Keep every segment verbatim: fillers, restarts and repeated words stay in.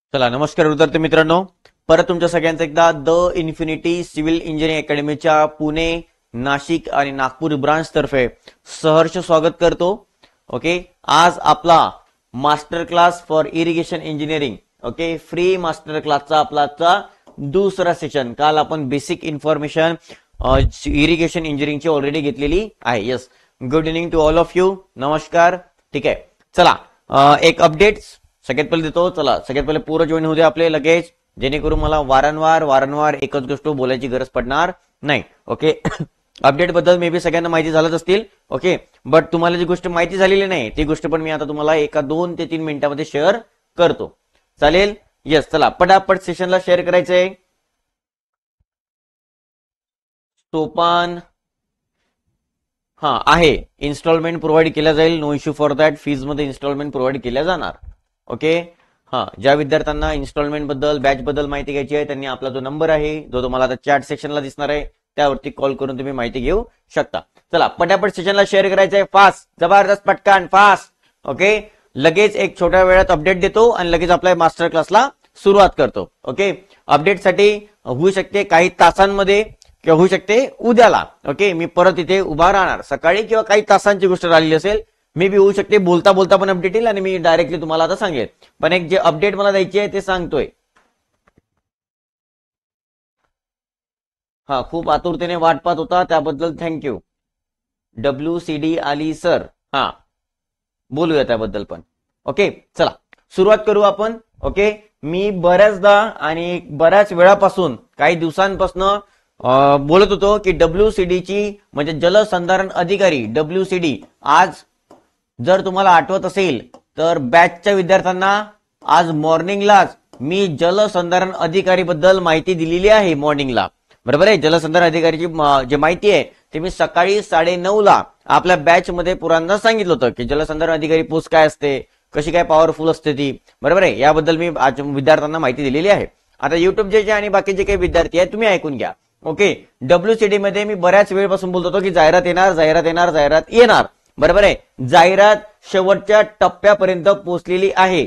चला नमस्कार विद्यार्थी मित्रांनो, परत तुमच्या सगळ्यांचं एकदा द इन्फिनिटी सिव्हिल इंजिनिअरिंग अकॅडमीच्या पुणे, नाशिक आणि नागपूर ब्रांच तर्फे सहर्ष स्वागत करतो। ओके, आज आपला master class for irrigation engineering okay free master क्लासचा आपला दुसरा सेशन। काल आपण बेसिक इन्फॉर्मेशन इरिगेशन इंजिनिअरिंगची ऑलरेडी घेतलेली आहे। Yes, good evening to all of you, नमस्कार। ठीक आहे, चला एक अपडेट सगळ्यात पहिले देतो। चला सगळ्यात पहिले पूर्ण जॉईन होऊ दे आपले लगेच, जेणेकरून मला वारंवार वारंवार एकच गोष्ट बोलायची गरज पडणार नाही। ओके, अपडेट बद्दल मे बी सगळ्यांना माहिती झालंच असतील। ओके, बट तुम्हाला जी गोष्ट माहिती झालेली नाही ती गोष्ट पण मी आता तुम्हाला एका दोन ते तीन मिनिटांमध्ये शेअर करतो, चालेल? यस, चला पटापट सेशनला शेअर करायचंय। सोपान हा आहे, इन्स्टॉलमेंट प्रोव्हाइड केल्या जाईल, no issue for that. Fees मध्ये इन्स्टॉलमेंट प्रोव्हाइड केल्या जाणार। ओके, हा ज्या विद्यार्थ्यांना इन्स्टॉलमेंट बद्दल बॅच बद्दल माहिती घ्यायची आहे त्यांनी आपला जो नंबर आहे जो तुम्हाला आता चॅट सेक्शनला दिसणार आहे त्यावरती कॉल करून तुम्ही माहिती घेऊ शकता। चला पटापट सेशनला शेअर करायचंय, फास्ट, जबरदस्त, पटकन, फास्ट। ओके, लगेच एक छोट्या वेळात अपडेट देतो आणि लगेच आपल्या मास्टर क्लासला सुरुवात करतो। ओके, अपडेटसाठी होऊ शकते काही तासांमध्ये किंवा होऊ शकते उद्याला। ओके, मी परत इथे उभा राहणार सकाळी किंवा काही तासांची गोष्ट राहिली असेल, मे बी होऊ शकते बोलता बोलता पण अपडेट येईल आणि मी डायरेक्टली तुम्हाला आता सांगेल, पण एक जे अपडेट मला द्यायची आहे ते सांगतोय। हा, खूप आतुरतेने वाट पाहत होता त्याबद्दल थँक्यू। डब्ल्यू सी डी आली सर, हा बोलूया त्याबद्दल पण। ओके, चला सुरुवात करू आपण। ओके, मी बऱ्याचदा आणि बऱ्याच वेळापासून काही दिवसांपासून बोलत होतो की डब्ल्यू सी डी ची म्हणजे जलसंधारण अधिकारी डब्ल्यू सी डी, आज जर तुम्हाला आठवत असेल तर बॅचच्या विद्यार्थ्यांना आज मॉर्निंगलाच मी जलसंधारण अधिकारी बद्दल माहिती दिलेली आहे मॉर्निंगला, बरोबर आहे? जलसंधारण अधिकारीची जी माहिती आहे ते मी सकाळी साडे नऊ ला आपल्या बॅच मध्ये पुरांदा सांगितलं होतं की जलसंधारण अधिकारी पोस्ट काय असते, कशी काय पॉवरफुल असते ती, बरोबर आहे? याबद्दल मी आज विद्यार्थ्यांना माहिती दिलेली आहे। आता युट्यूबचे जे आणि बाकीचे काही विद्यार्थी आहेत तुम्ही ऐकून घ्या। ओके, डब्ल्यूसीडी मध्ये मी बऱ्याच वेळपासून बोलत होतो की जाहिरात येणार जाहिरात येणार जाहिरात येणार, बरोबर आहे? जाहिरात शेवटच्या टप्प्यापर्यंत पोहोचलेली आहे,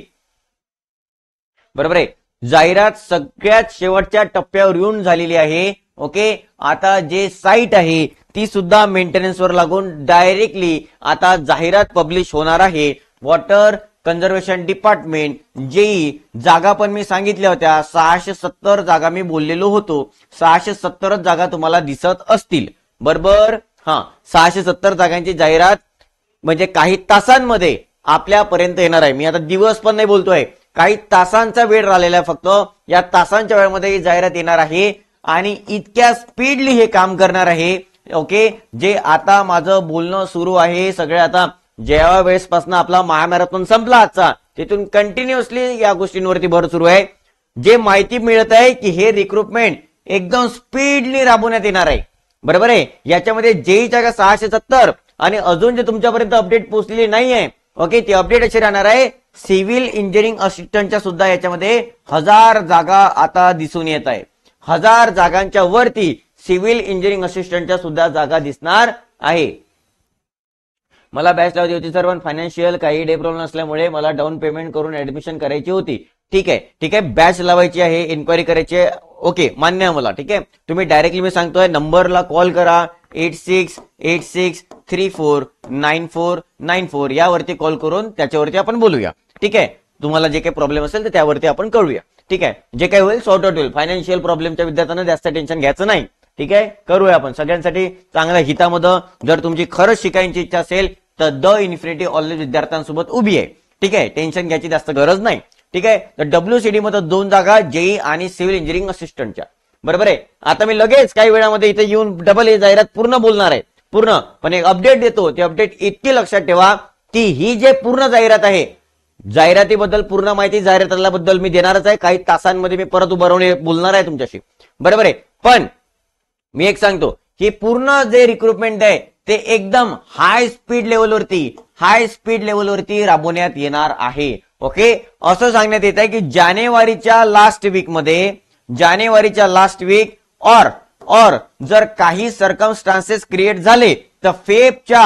बरोबर आहे? जाहिरात सगळ्यात शेवटच्या टप्प्यावर येऊन झालेली आहे। ओके, आता जे साईट आहे ती सुद्धा मेंटेनन्सवर लागून डायरेक्टली आता जाहिरात पब्लिश होणार आहे। वॉटर कन्झर्वेशन डिपार्टमेंट, जेई जागा पण मी सांगितल्या होत्या, सहाशे सत्तर जागा मी बोललेलो होतो, सहाशे सत्तरच जागा तुम्हाला दिसत असतील, बरोबर? हा, सहाशे सत्तर जागांची जाहिरात म्हणजे काही तासांमध्ये आपल्यापर्यंत येणार आहे। मी आता दिवस पण नाही बोलतोय, काही तासांचा वेळ राहिलेला आहे, फक्त या तासांच्या वेळामध्ये ही जाहिरात येणार आहे आणि इतक्या स्पीडली हे काम करणार आहे। ओके, जे आता माझं बोलणं सुरू आहे सगळे आता ज्या वेळेसपासून आपला महामॅरेथॉन संपला आजचा, तिथून कंटिन्युअसली या गोष्टींवरती भर सुरू आहे। जे माहिती मिळत आहे की हे रिक्रुटमेंट एकदम स्पीडली राबवण्यात येणार आहे, बरोबर आहे? याच्यामध्ये जेई जागा सहाशे सत्तर आणि अजून जे तुमच्यापर्यंत अपडेट पोहोचलेली नाहीये, ओके, ती अपडेट अशी राहणार आहे। सिव्हिल इंजिनिअरिंग असिस्टंटच्या सुद्धा याच्यामध्ये हजार जागा आता दिसून येत आहे, हजार जागांच्या वरती सिव्हिल इंजिनिअरिंग असिस्टंटच्या सुद्धा जागा दिसणार आहे। मला बॅच लावायची होती सर, पण फायनान्शियल काही डे प्रॉब्लेम असल्यामुळे मला डाऊन पेमेंट करून ऍडमिशन करायची होती। ठीक आहे ठीक आहे, बॅच लावायची आहे, इन्क्वायरी करायची आहे, ओके, मान्य आहे मला। ठीक आहे, तुम्ही डायरेक्टली मी सांगतोय नंबरला कॉल करा, eight six eight six three four nine four nine four यावरती कॉल करून त्याच्यावरती आपण बोलूया। ठीक आहे, तुम्हाला जे काही प्रॉब्लेम असेल तर त्यावरती आपण करूया। ठीक आहे, जे काही होईल सॉर्ट आउट होईल। फायनान्शियल प्रॉब्लेमच्या विद्यार्थ्यांना जास्त टेन्शन घ्यायचं नाही। ठीक आहे, करूया आपण सगळ्यांसाठी चांगल्या हितामध्ये। जर तुमची खरंच शिकायची इच्छा असेल तर द इन्फिनिटी ऑलरेडी विद्यार्थ्यांसोबत उभी आहे। ठीक आहे, टेन्शन घ्यायची जास्त गरज नाही। ठीक आहे, तर डब्ल्यूसीडी मध्ये दोन जागा जेई आणि सिव्हिल इंजिनिअरिंग असिस्टंटच्या, बरोबर आहे? आता मी लगेच काही वेळामध्ये इथे येऊन डबल ही जाहिरात पूर्ण बोलणार आहे, पूर्ण, पण एक अपडेट देतो। ते अपडेट इतकी लक्षात ठेवा की ही जे पूर्ण जाहिरात आहे, जाहिरातीबद्दल पूर्ण माहिती जाहिरातीबद्दल मी देणारच आहे, काही तासांमध्ये मी परत उभं राहून बोलणार आहे तुमच्याशी, बरोबर आहे? पण मी एक सांगतो की पूर्ण जे रिक्रुटमेंट आहे ते एकदम हाय स्पीड लेवलवरती हाय स्पीड लेवलवरती राबवण्यात येणार आहे। ओके, असं सांगण्यात येत आहे की जानेवारीच्या लास्ट वीक मध्ये जानेवारीच्या लास्ट वीक और और जर काही सर्कमस्टान्सेस क्रिएट झाले तर फेबच्या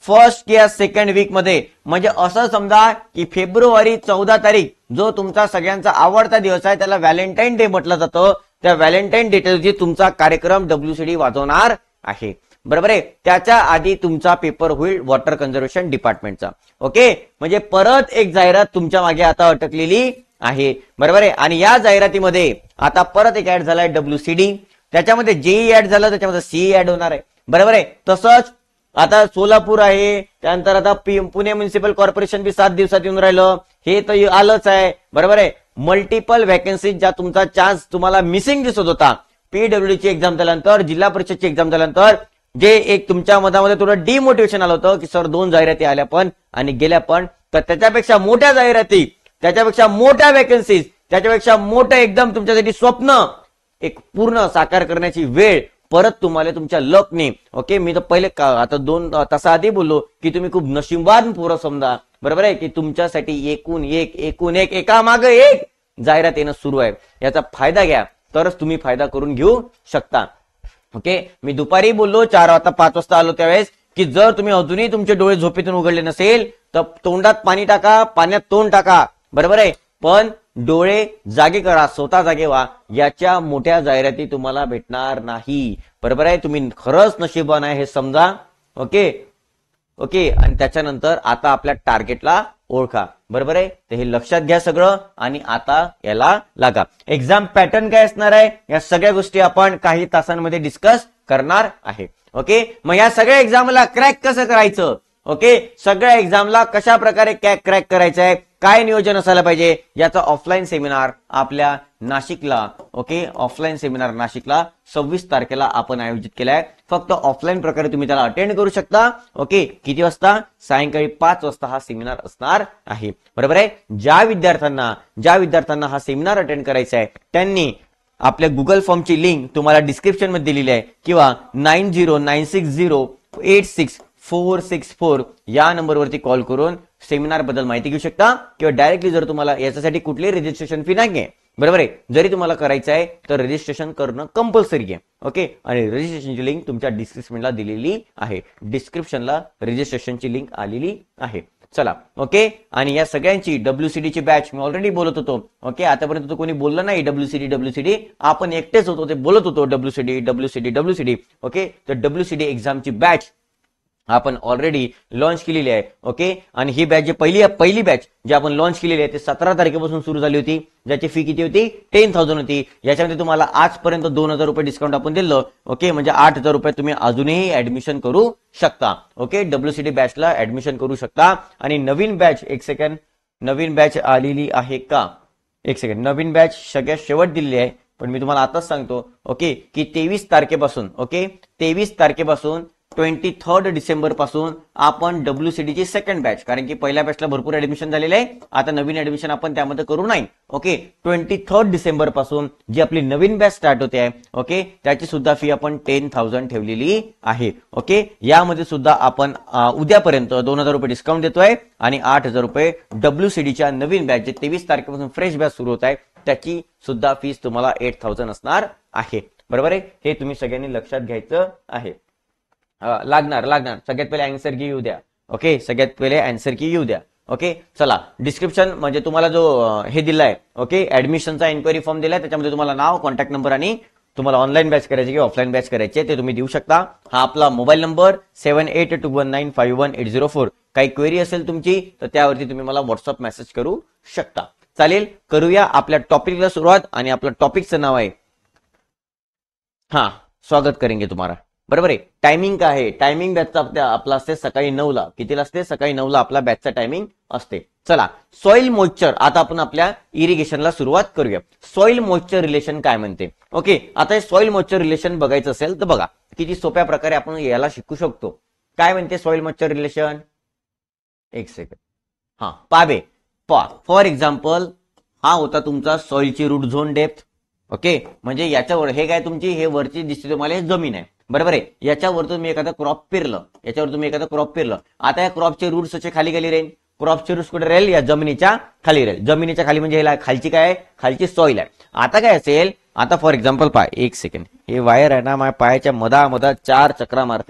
फर्स्ट किंवा सेकंड वीक मध्ये, म्हणजे असं समजा की फेब्रुवारी चौदा तारीख जो तुमचा सगळ्यांचा आवडता दिवस आहे त्याला व्हॅलेंटाईन डे म्हटलं जातं, त्या व्हॅलेंटाईन डे दिवशी तुमचा कार्यक्रम डब्ल्यूसीडी वाजवणार आहे. बरोबर आहे. त्याच्या आधी तुमचा पेपर होईल वॉटर कन्झर्वेशन डिपार्टमेंटचा. ओके, म्हणजे परत एक जाहिरात तुमच्या मागे आता अटकलेली आहे. बरोबर आहे. आणि या जाहिरातीमध्ये आता परत एक ऍड झालाय डब्ल्यूसीडी, त्याच्यामध्ये जेई ऍड झालं, त्याच्यामध्ये सीई ऍड होणार आहे. बरोबर आहे. तसंच आता सोलापूर आहे, त्यानंतर आता पुणे म्युनिसिपल कॉर्पोरेशन बी सात दिवसात येऊन राहिलं, हे तर आलंच आहे. बरोबर आहे. मल्टिपल वॅकन्सीज ज्या तुमचा चान्स तुम्हाला मिसिंग दिसत होता, पीडब्ल्यूडी ची एक्झाम झाल्यानंतर, जिल्हा परिषदची एक्झाम झाल्यानंतर जे एक तुमच्या मधामध्ये थोडं डिमोटिवेशन आलं होतं की सर दोन जाहिराती आल्या पण आणि गेल्या पण, तर त्याच्यापेक्षा मोठ्या जाहिराती, त्याच्यापेक्षा मोठ्या वॅकन्सीज, त्याच्यापेक्षा मोठं एकदम तुमच्यासाठी स्वप्न एक पूर्ण साकार करण्याची वेळ परत तुम्हाला तुमच्या लकने. ओके, मी तर पहिले आता दोन तासाआधी बोललो की तुम्ही खूप नशीबवान पोरं समजा. बरोबर आहे की तुमच्यासाठी एकूण एक एकूण एक एकामागे एक जाहिरात येणं सुरू आहे. याचा फायदा घ्या, तरच तुम्ही फायदा करून घेऊ शकता. ओके, मी दुपारी बोललो चार वाजता पाच वाजता आलो त्यावेळेस की जर तुम्ही अजूनही तुमचे डोळे झोपेतून उघडले नसेल तर तोंडात पाणी टाका, पाण्यात तोंड टाका. बरोबर आहे. पण डोळे जागे करा, स्वतः जागे व्हा. याच्या मोठ्या जाहिराती तुम्हाला भेटणार नाही. बरोबर आहे. तुम्ही खरंच नशीबवान आहे हे समजा. ओके ओके आणि त्याच्यानंतर आता आपल्या टार्गेटला ओळखा. बरोबर आहे. तर हे लक्षात घ्या सगळं आणि आता याला लागा. एक्झाम पॅटर्न काय असणार आहे या सगळ्या गोष्टी आपण काही तासांमध्ये डिस्कस करणार आहे. ओके, मग या सगळ्या एक्झामला क्रॅक कसं करायचं, ओके, सगळ्या एक्झामला कशा प्रकारे क्रॅक करायचं आहे, काय नियोजन असायला पाहिजे, याचा ऑफलाईन सेमिनार आपल्या नाशिकला, ओके, ऑफलाईन सेमिनार नाशिकला सव्वीस तारखेला आपण आयोजित केलाय. फक्त ऑफलाईन प्रकारे तुम्ही त्याला अटेंड करू शकता. ओके, किती वाजता? सायंकाळी पाच वाजता हा सेमिनार असणार आहे. बरोबर आहे. ज्या विद्यार्थ्यांना ज्या विद्यार्थ्यांना हा सेमिनार अटेंड करायचा आहे त्यांनी आपल्या गुगल फॉर्मची लिंक तुम्हाला डिस्क्रिप्शन मध्ये दिलेली आहे किंवा nine zero nine six zero eight six four six four या नंबरवरती कॉल करून सेमिनार बद्दल माहिती घेऊ शकता किंवा डायरेक्टली जर तुम्हाला याच्यासाठी कुठली रजिस्ट्रेशन फी नाही, बरोबर आहे, जरी तुम्हाला करायचं आहे तर रजिस्ट्रेशन करणं कंपल्सरी आहे. ओके, आणि रजिस्ट्रेशनची लिंक तुमच्या डिस्क्रिप्शनला दिलेली आहे. डिस्क्रिप्शनला रजिस्ट्रेशनची लिंक आलेली आहे. चला, ओके, आणि या सगळ्यांची डब्ल्यूसीडी ची बॅच मी ऑलरेडी बोलत होतो. ओके, आतापर्यंत तो कोणी बोललं नाही डब्ल्यूसीडी डब्ल्यूसीडी, आपण एकटेच होतो ते बोलत होतो डब्ल्यूसीडी डब्ल्यूसीडी डब्ल्यूसीडी. ओके, तर डब्ल्यूसीडी एक्झामची बॅच आपण ऑलरेडी लॉन्च केलेली आहे. ओके, आणि ही बॅच जी पहिली पहिली बॅच जी आपण लॉन्च केलेली आहे ती सतरा तारखेपासून सुरू झाली होती, ज्याची फी किती होती? टेन थाउजंड होती. याच्यामध्ये तुम्हाला आजपर्यंत दोन हजार रुपये डिस्काउंट आपण दिलं. ओके, म्हणजे आठ हजार रुपये तुम्ही अजूनही ऍडमिशन करू शकता. ओके, डब्ल्यूसीडी बॅचला ऍडमिशन करू शकता. आणि नवीन बॅच, एक सेकंड, नवीन बॅच आलेली आहे का? एक सेकंड, नवीन बॅच सगळ्यात शेवट दिलेली आहे, पण मी तुम्हाला आताच सांगतो. ओके, की तेवीस तारखेपासून, ओके, तेवीस तारखेपासून ट्वेंटी थर्ड डिसेंबर पासून आपण डब्ल्यूसीडी ची सेकंड बॅच, कारण की पहिल्या बॅचला भरपूर ऍडमिशन झालेले आहे, आता नवीन ऍडमिशन आपण त्यामध्ये करू नाही. ओके, ट्वेंटी थर्ड डिसेंबर पासून जी आपली नवीन बॅच स्टार्ट होते आहे, ओके, त्याची सुद्धा फी आपण टेन थाउजंड ठेवलेली आहे. ओके, यामध्ये सुद्धा आपण उद्यापर्यंत दोन हजार रुपये डिस्काउंट देतोय आणि आठ हजार रुपये डब्ल्यूसीडीच्या नवीन बॅच जे तेवीस तारखेपासून फ्रेश बॅच सुरू होत आहे त्याची सुद्धा फीस तुम्हाला एट थाउजंड असणार आहे. बरोबर आहे. हे तुम्ही सगळ्यांनी लक्षात घ्यायचं आहे. लागणार लागणार सगळ्यात पहिले आन्सर की येऊ द्या. ओके, सगळ्यात पहिले आन्सर की येऊ द्या. ओके, चला, डिस्क्रिप्शन म्हणजे तुम्हाला जो हे दिलाय, ओके, ऍडमिशनचा एन्क्वायरी फॉर्म दिलाय, त्याच्यामध्ये तुम्हाला नाव, कॉन्टॅक्ट नंबर आणि तुम्हाला ऑनलाईन बॅच करायची किंवा ऑफलाईन बॅच करायची ते तुम्ही देऊ शकता. हा आपला mobile number seven eight two one nine five one eight zero four. काही क्वेरी असेल तुमची तर त्यावरती तुम्ही मला व्हॉट्सअप मेसेज करू शकता. चालेल, करूया आपल्या टॉपिकला सुरुवात. आणि आपलं टॉपिकचं नाव आहे, हा, स्वागत करेंगे तुम्हाला. बरोबर आहे. टायमिंग काय आहे? टायमिंग बॅचचा आपला असते सकाळी नऊ ला. कितीला असते? सकाळी नऊ ला आपला बॅचचा टायमिंग असते. चला, सॉइल मॉइश्चर, आता आपण आपल्या इरिगेशनला सुरुवात करूया. सॉइल मॉइश्चर रिलेशन काय म्हणते? ओके, आता हे सॉइल मॉइश्चर रिलेशन बघायचं असेल तर बघा किती सोप्या प्रकारे आपण याला शिकू शकतो. काय म्हणते सॉइल मॉइश्चर रिलेशन? एक सेकंड, हा, पाबे पा फॉर एक्झाम्पल हा होता तुमचा सॉइलची रूट झोन डेप्थ. ओके, म्हणजे याच्यावर हे काय तुमची हे वरची दिसते तुम्हाला हे जमीन आहे. बरोबर आहे. याच्यावर तुम्ही एखादा क्रॉप पेरलं, याच्यावर तुम्ही एखादा क्रॉप पेरलं, आता या क्रॉपचे रूट्स असे खाली खाली राहील. क्रॉपचे रूट्स कुठे राहील? या जमिनीच्या खाली राहील. जमिनीच्या खाली म्हणजे हे खालची काय आहे? खालची सॉइल आहे. आता काय असेल? आता फॉर एक्झाम्पल पाय, एक सेकंड, हे वायर आहे ना माझ्या पायाच्या मधा मधा चार चक्रा मारते.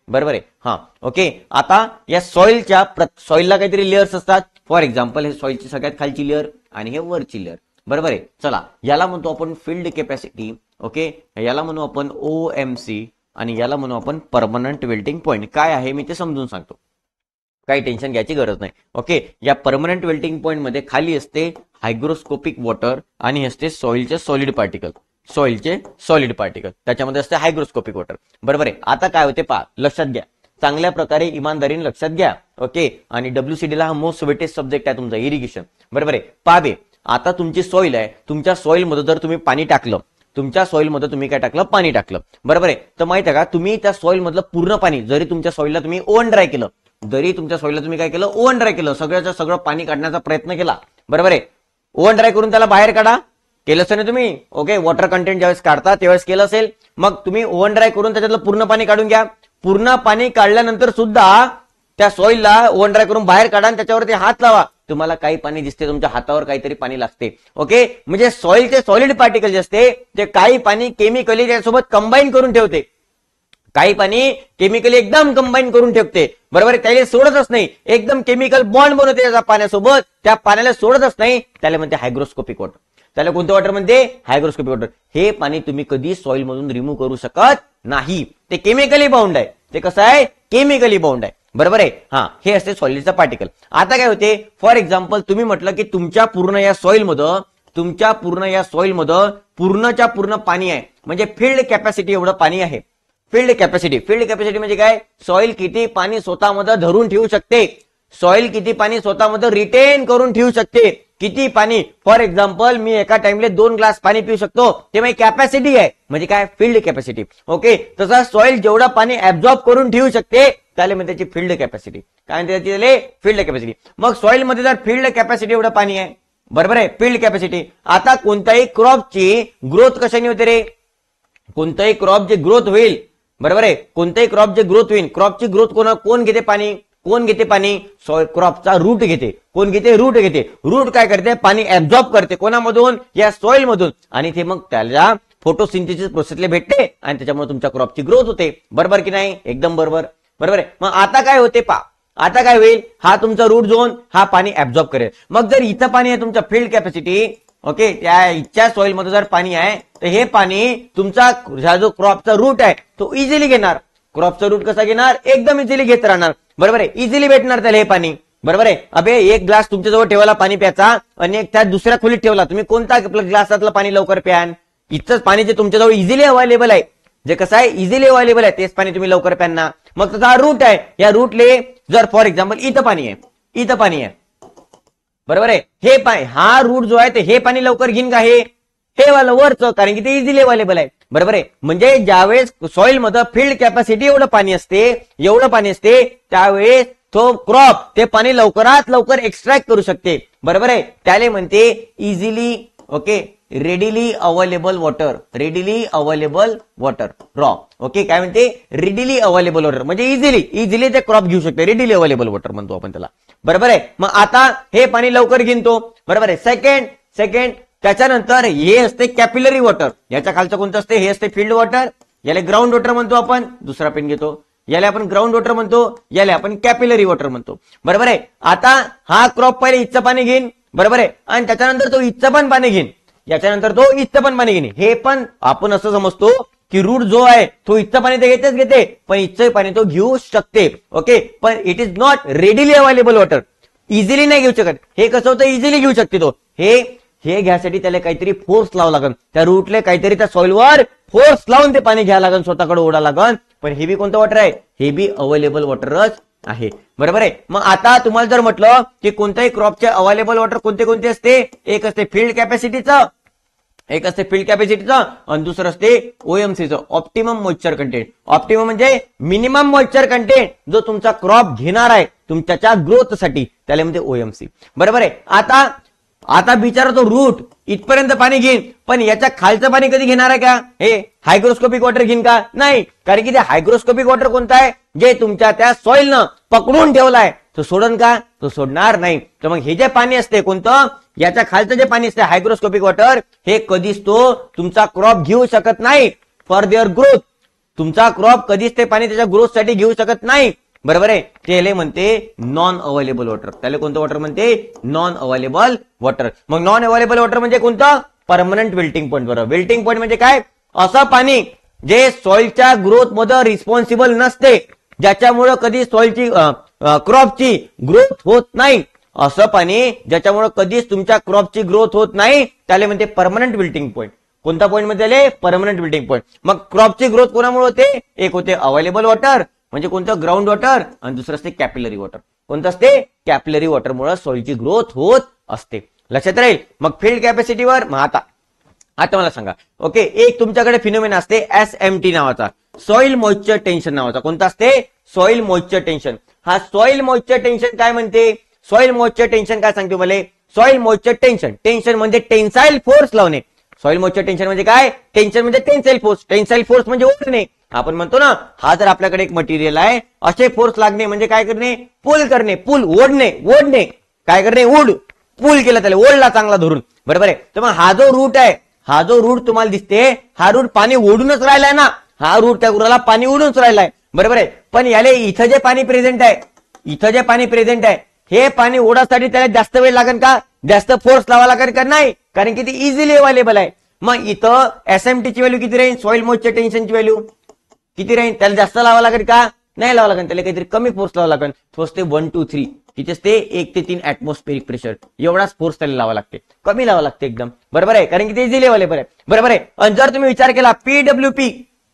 बरोबर आहे. हा ओके. आता या सॉइलच्या सॉइलला काहीतरी लेअर्स असतात. फॉर एक्झाम्पल हे सॉइलची सगळ्यात खालची लेअर आणि हे वरची लेअर. बरोबर आहे. चला याला म्हणतो आपण फील्ड कॅपॅसिटी. ओके. याला म्हणू आपण ओ एम सी आणि याला म्हणू आपण परमनंट वेल्टिंग पॉईंट. काय आहे मी ते समजून सांगतो, काही टेन्शन घ्यायची गरज नाही. ओके. या परमनंट वेल्टिंग पॉईंट मध्ये खाली असते हायग्रोस्कोपिक वॉटर आणि असते सॉइलचे सॉलिड पार्टिकल. सॉइलचे सॉलिड पार्टिकल त्याच्यामध्ये असते हायग्रोस्कोपिक वॉटर. बरोबर आहे. आता काय होते पहा, लक्षात घ्या, चांगल्या प्रकारे इमानदारीने लक्षात घ्या. ओके. आणि डब्ल्यूसीडी ला हा मोस्ट वेटेज सब्जेक्ट आहे तुमचा, इरिगेशन. बरोबर आहे. पाबे आता तुमची सॉइल आहे, तुमच्या सॉइल मध्ये जर तुम्ही पाणी टाकलं, तुमच्या सॉइल मध्ये तुम्ही काय टाकलं, पाणी टाकलं. बरोबर आहे. तर माहिती आहे का, तुम्ही त्या सॉइल मधलं पूर्ण पाणी, जरी तुमच्या सॉइलला तुम्ही ओव्हन ड्राय केलं, जरी तुमच्या सॉइलला तुम्ही काय केलं, ओव्हन ड्राय केलं, सगळ्याचं सगळं पाणी काढण्याचा प्रयत्न केला. बरोबर आहे. ओव्हन ड्राय करून त्याला बाहेर काढा, केलं असेल ना तुम्ही. ओके. वॉटर कंटेंट ज्यावेळेस काढता त्यावेळेस केलं असेल. मग तुम्ही ओव्हन ड्राय करून त्याच्यातलं पूर्ण पाणी काढून घ्या. पूर्ण पाणी काढल्यानंतर सुद्धा त्या सॉइलला ओव्हन ड्राय करून बाहेर काढा आणि त्याच्यावरती हात लावा. तुम्हाला काही पाणी दिसते, तुमच्या हातावर काहीतरी पाणी लागते. ओके. म्हणजे सॉइलचे सॉलिड पार्टिकल जे असते ते काही पाणी केमिकली त्यासोबत कंबाईन करून ठेवते, काही पाणी केमिकली एकदम कंबाईन करून ठेवते. बरोबर आहे. त्याला सोडतच नाही, एकदम केमिकल बॉन्ड बनवते त्याच्या पाण्यासोबत, त्या पाण्याला सोडतच नाही. त्याला म्हणते हायग्रोस्कोपिक वॉटर. त्याला कोणतं वॉटर म्हणते, हायग्रोस्कोपिक वॉटर. हे पाणी तुम्ही कधी सॉइल मधून रिमूव्ह करू शकत नाही, ते केमिकली बाउंड आहे. ते कसं आहे, केमिकली बाउंड आहे. बरोबर आहे. हा हे असते सॉइलचा पार्टिकल. आता काय होते, फॉर एक्झाम्पल तुम्ही म्हटलं की तुमच्या पूर्ण या सॉइल मध्ये, तुमच्या पूर्ण या सॉइल मध्ये पूर्णच्या पूर्ण पाणी आहे, म्हणजे फील्ड कॅपॅसिटी एवढं पाणी आहे. फील्ड कॅपॅसिटी, फील्ड कॅपॅसिटी म्हणजे काय, सॉइल किती पाणी स्वतःमध्ये धरून ठेवू शकते, सॉइल किती पाणी स्वतःमध्ये रिटेन करून ठेवू शकते, किती पाणी. फॉर एक्झाम्पल मी एका टाइमला दोन ग्लास पाणी पिऊ शकतो, ते माझी कॅपॅसिटी आहे, म्हणजे काय, फील्ड कॅपॅसिटी. ओके. तसा सॉइल जेवढं पाणी ऍब्झॉर्ब करून ठेवू शकते त्याला म्हणजे त्याची फील्ड कॅपॅसिटी. काय म्हणते त्याची, फील्ड कॅपॅसिटी. मग सॉइल मध्ये जर फील्ड कॅपॅसिटी एवढं पाणी आहे, बरोबर आहे, फील्ड कॅपॅसिटी. आता कोणत्याही क्रॉपची ग्रोथ कशाने होते रे, कोणताही क्रॉप जे ग्रोथ होईल, बरोबर आहे, कोणताही क्रॉप जे ग्रोथ होईल, क्रॉपची ग्रोथ कोण कोण घेते पाणी, कोण घेते पाणी, क्रॉपचा रूट घेते. कोण घेते, रूट घेते. रूट काय करते, पाणी ऍब्झॉर्ब करते. कोणामधून, या सॉइल मधून. आणि ते मग त्याला फोटोसिंथेसिस प्रोसेसला भेटते आणि त्याच्यामुळे तुमच्या क्रॉपची ग्रोथ होते. बरोबर की नाही, एकदम बरोबर. बरोबर आहे. मग आता काय होते पा, आता काय होईल, हा तुमचा रूट झोन, हा पाणी ऍब्झॉर्ब करेल. मग जर इथं पाणी आहे तुमच्या फील्ड कॅपॅसिटी, ओके, त्या इच्छा सॉइल मध्ये जर पाणी आहे तर हे पाणी तुमचा जो क्रॉपचा रूट आहे तो इझिली घेणार. क्रॉपचा रूट कसा घेणार, एकदम इझिली घेत राहणार. बरोबर आहे. इझिली भेटणार त्याला हे पाणी. बरोबर आहे. अबे एक ग्लास तुमच्याजवळ ठेवला पाणी प्याचा आणि एक त्या दुसऱ्या खोलीत ठेवला, तुम्ही कोणता ग्लासातलं पाणी लवकर प्यान, इथंच पाणी जे तुमच्याजवळ इझिली अवेलेबल आहे, जे कसं आहे इझिली अवेलेबल आहे, तेच पाणी तुम्ही लवकर प्याना. मग त्याचा रूट आहे, या रूटले जर फॉर एक्झाम्पल इथं पाणी आहे, इथं पाणी आहे, बरोबर आहे, हे पाणी, हा रूट जो आहे ते हे पाणी लवकर घेईन का, हे हे वाला वरचं, कारण की ते इझिली अवेलेबल आहे. बरोबर आहे. म्हणजे ज्यावेळेस सॉइल मध्ये फील्ड कॅपॅसिटी एवढं पाणी असते, एवढं पाणी असते, त्यावेळेस तो क्रॉप ते पाणी लवकरात लवकर एक्स्ट्रॅक्ट करू शकते. बरोबर आहे. त्याला म्हणते easily, okay, readily available water, readily available water, raw. Okay. काय म्हणते, रेडिली अवेलेबल वॉटर, म्हणजे इझिली इझिली ते क्रॉप घेऊ शकते, रेडिली अवेलेबल वॉटर म्हणतो आपण त्याला. बरोबर आहे. मग आता हे पाणी लवकर घेतो. बरोबर आहे. सेकंड सेकंड त्याच्यानंतर हे असते कॅपिलरी वॉटर, याच्या खालचं कोणतं असते, हे असते फील्ड वॉटर, याला ग्राउंड वॉटर म्हणतो आपण. दुसरा पेन घेतो, याला आपण ग्राउंड वॉटर म्हणतो, याला आपण कॅपिलरी वॉटर म्हणतो. बरोबर आहे. आता हा क्रॉप पहिले इथचं पाणी घेईन, बरोबर आहे, आणि त्याच्यानंतर तो इथचं पण पाणी घेईन, याच्यानंतर तो इथचं पण पाणी घेईन. हे पण आपण असं समजतो की रूट जो आहे तो इथचं पाणी ते घेतेच घेते, पण इथचं पाणी तो घेऊ शकते. ओके. पण it is not readily available water, easily नाही घेऊ शकत. हे कसं होतं, इझिली घेऊ शकते तो. हे हे घ्यासाठी त्याला काहीतरी फोर्स लावा लागेल, त्या रूटले काहीतरी त्या सॉइलवर फोर्स लावून ते पाणी घ्यायला लागेल, स्वतःकडे ओढा लागेल. पण हे बी कोणतं वॉटर आहे, हे बी अवेलेबल वॉटरच आहे. बरोबर आहे. मग आता तुम्हाला जर म्हटलं की कोणत्याही क्रॉपचे अवेलेबल वॉटर कोणते कोणते असते, एक असते फील्ड कॅपॅसिटीचं, एक असते फील्ड कॅपॅसिटीचं, आणि दुसरं असते ओएमसीचं, ऑप्टिमम मॉइश्चर कंटेंट. ऑप्टिमम म्हणजे मिनिमम मॉइश्चर कंटेंट जो तुमचा क्रॉप घेणार आहे तुमच्या ग्रोथसाठी, त्याला म्हणजे ओएमसी. बरोबर आहे. आता आता बिचारा तो रूट इथपर्यंत पाणी घेईन, पण याच्या खालचं पाणी कधी घेणार आहे का, हे हायग्रोस्कोपिक वॉटर घेईन का, नाही. कारण की ते हायग्रोस्कोपिक वॉटर कोणतं आहे, जे तुमच्या त्या सॉइलनं पकडून ठेवलाय, तो सोडन का, तो सोडणार नाही. तर मग हे जे पाणी असते कोणतं, याच्या खालचं जे पाणी असते हायग्रोस्कोपिक वॉटर, हे कधीच तो तुमचा क्रॉप घेऊ शकत नाही फॉर देअर ग्रोथ. तुमचा क्रॉप कधीच ते पाणी त्याच्या ग्रोथसाठी घेऊ शकत नाही, बरोबर आहे. त्याला म्हणते नॉन अवेलेबल वॉटर. त्याला कोणतं वॉटर म्हणते? Non available water. मग नॉन अवेलेबल वॉटर म्हणजे कोणतं? Permanent wilting point. बरोबर. विल्टिंग पॉईंट म्हणजे काय? असं पाणी जे सॉइलच्या ग्रोथ मध्ये रिस्पॉन्सिबल नसते, ज्याच्यामुळे कधी सॉइलची क्रॉपची ग्रोथ होत नाही, असं पाणी ज्याच्यामुळे कधीच तुमच्या क्रॉपची ग्रोथ होत नाही, त्याला म्हणते परमनंट विल्टिंग पॉईंट. कोणता पॉईंट मध्ये आले? Permanent wilting point. मग क्रॉपची ग्रोथ कोणामुळे होते? एक होते अवेलेबल वॉटर म्हणजे कोणतं? ग्राउंड वॉटर, आणि दुसरं असते कॅपिलरी वॉटर. कोणतं असते? कॅपिलरी वॉटरमुळे सॉइलची ग्रोथ होत असते. लक्षात राहील. मग फील्ड कॅपॅसिटीवर मग आता आता मला सांगा, ओके, एक तुमच्याकडे फिनोमेना असते एस एम टी नावाचा, सॉइल मॉइश्चर टेन्शन नावाचा. कोणता असते? Soil moisture tension. हा सॉइल मॉइश्चर टेन्शन काय म्हणते? सॉइल मॉइश्चर टेन्शन काय सांगते मला? सॉइल मॉइश्चर टेन्शन टेन्शन म्हणजे टेन्साइल फोर्स लावणे. सॉइल मॉइश्चर टेन्शन म्हणजे काय? टेन्शन म्हणजे टेन्साइल फोर्स. टेन्साइल फोर्स म्हणजे ओढणे. आपण म्हणतो ना, हा जर आपल्याकडे एक मटेरियल आहे, असे फोर्स लागणे म्हणजे काय करणे? पुल करणे. पुल ओढणे. ओढणे काय करणे? उड पुल केला, त्याला ओढला चांगला धरून, बरोबर आहे. तर मग हा जो रूट आहे, हा जो रूट तुम्हाला दिसते, हा रूट पाणी ओढूनच राहिलाय ना. हा रूट त्या गुराला पाणी ओढूनच राहिलाय, बरोबर आहे. पण याले इथं जे पाणी प्रेझेंट आहे, इथं जे पाणी प्रेझेंट आहे, हे पाणी ओढासाठी त्याला जास्त वेळ लागेल का? जास्त फोर्स लावा लागेल का? नाही, कारण की ती इझिली अवेलेबल आहे. मग इथं एसएमटी ची व्हॅल्यू किती राहील? सॉइल मॉइश्चर टेन्शनची व्हॅल्यू किती राहील? त्याला जास्त लावा लागेल का? नाही लावा लागेल. त्याला काहीतरी कमी फोर्स लावा लागेल. तो असते वन टू थ्री किती असते? एक ते तीन ऍटमॉस्फेरिक प्रेशर. एवढाच फोर्स त्याला लावा लागते, कमी लावा लागते एकदम, बरोबर आहे, कारण की ते इझिली अवेलेबल आहे, बरोबर आहे. आणि जर तुम्ही विचार केला पीडब्ल्यूपी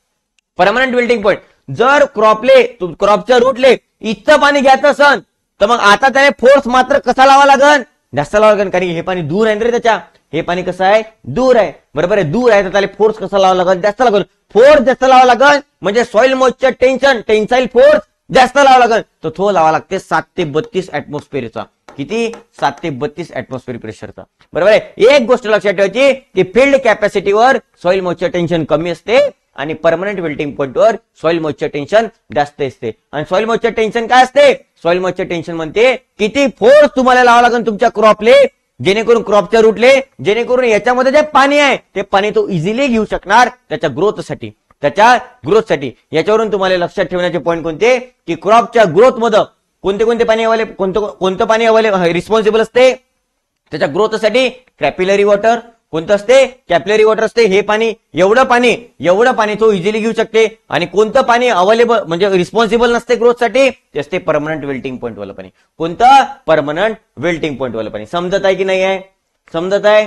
परमनंट विल्टिंग पॉईंट, जर क्रॉपले क्रॉपच्या रूटले इतकं पाणी घ्यायचं असन, तर मग आता त्याला फोर्स मात्र कसा लावा लागेल? जास्त लावा लागेल, कारण की हे पाणी दूर आहे रे त्याच्या. हे पाणी कसं आहे? दूर आहे, बरोबर आहे. दूर आहे तर त्याला फोर्स कसा लावा लागेल? जास्त लागेल. फोर्स जास्त लावा लागेल म्हणजे soil moisture tension tensile force जास्त लावा लागेल. तर तो लावा लागते सात ते बत्तीस ऍटमॉस्फेअरचा. किती? सात ते बत्तीस ऍटमॉस्फेअर प्रेशरचा, बरोबर आहे. एक गोष्ट लक्षात ठेवायची की फील्ड कॅपॅसिटीवर सॉइल मॉइश्चर टेन्शन कमी असते आणि परमनंट विल्टिंग पॉईंटवर सॉइल मॉइश्चर टेन्शन जास्त असते. आणि सॉइल मॉइश्चर टेन्शन काय असते? सॉइल मॉइश्चर टेन्शन म्हणते किती फोर्स तुम्हाला लावा लागेल तुमच्या क्रॉपले, जेणेकरून क्रॉपच्या रूटले, जेणेकरून याच्यामध्ये जे पाणी आहे ते पाणी तो इझिली घेऊ शकणार त्याच्या ग्रोथसाठी, त्याच्या ग्रोथसाठी. याच्यावरून तुम्हाला लक्षात ठेवण्याचे पॉईंट कोणते? की क्रॉपच्या ग्रोथ मध्ये कोणते कोणते पाणी अवेलेबल, कोणतं कोणतं पाणी अवेलेबल रिस्पॉन्सिबल असते त्याच्या ग्रोथसाठी? Capillary water. कोणतं असते? कॅपिलरी वॉटर असते. हे पाणी, एवढं पाणी एवढं पाणी तो इझिली घेऊ शकते. आणि कोणतं पाणी अवेलेबल म्हणजे रिस्पॉन्सिबल नसते ग्रोथसाठी? ते असते परमनंट विल्टिंग पॉईंट वालं पाणी. कोणतं? परमनंट विल्टिंग पॉईंट वालं पाणी. समजत आहे की नाही आहे? समजत आहे?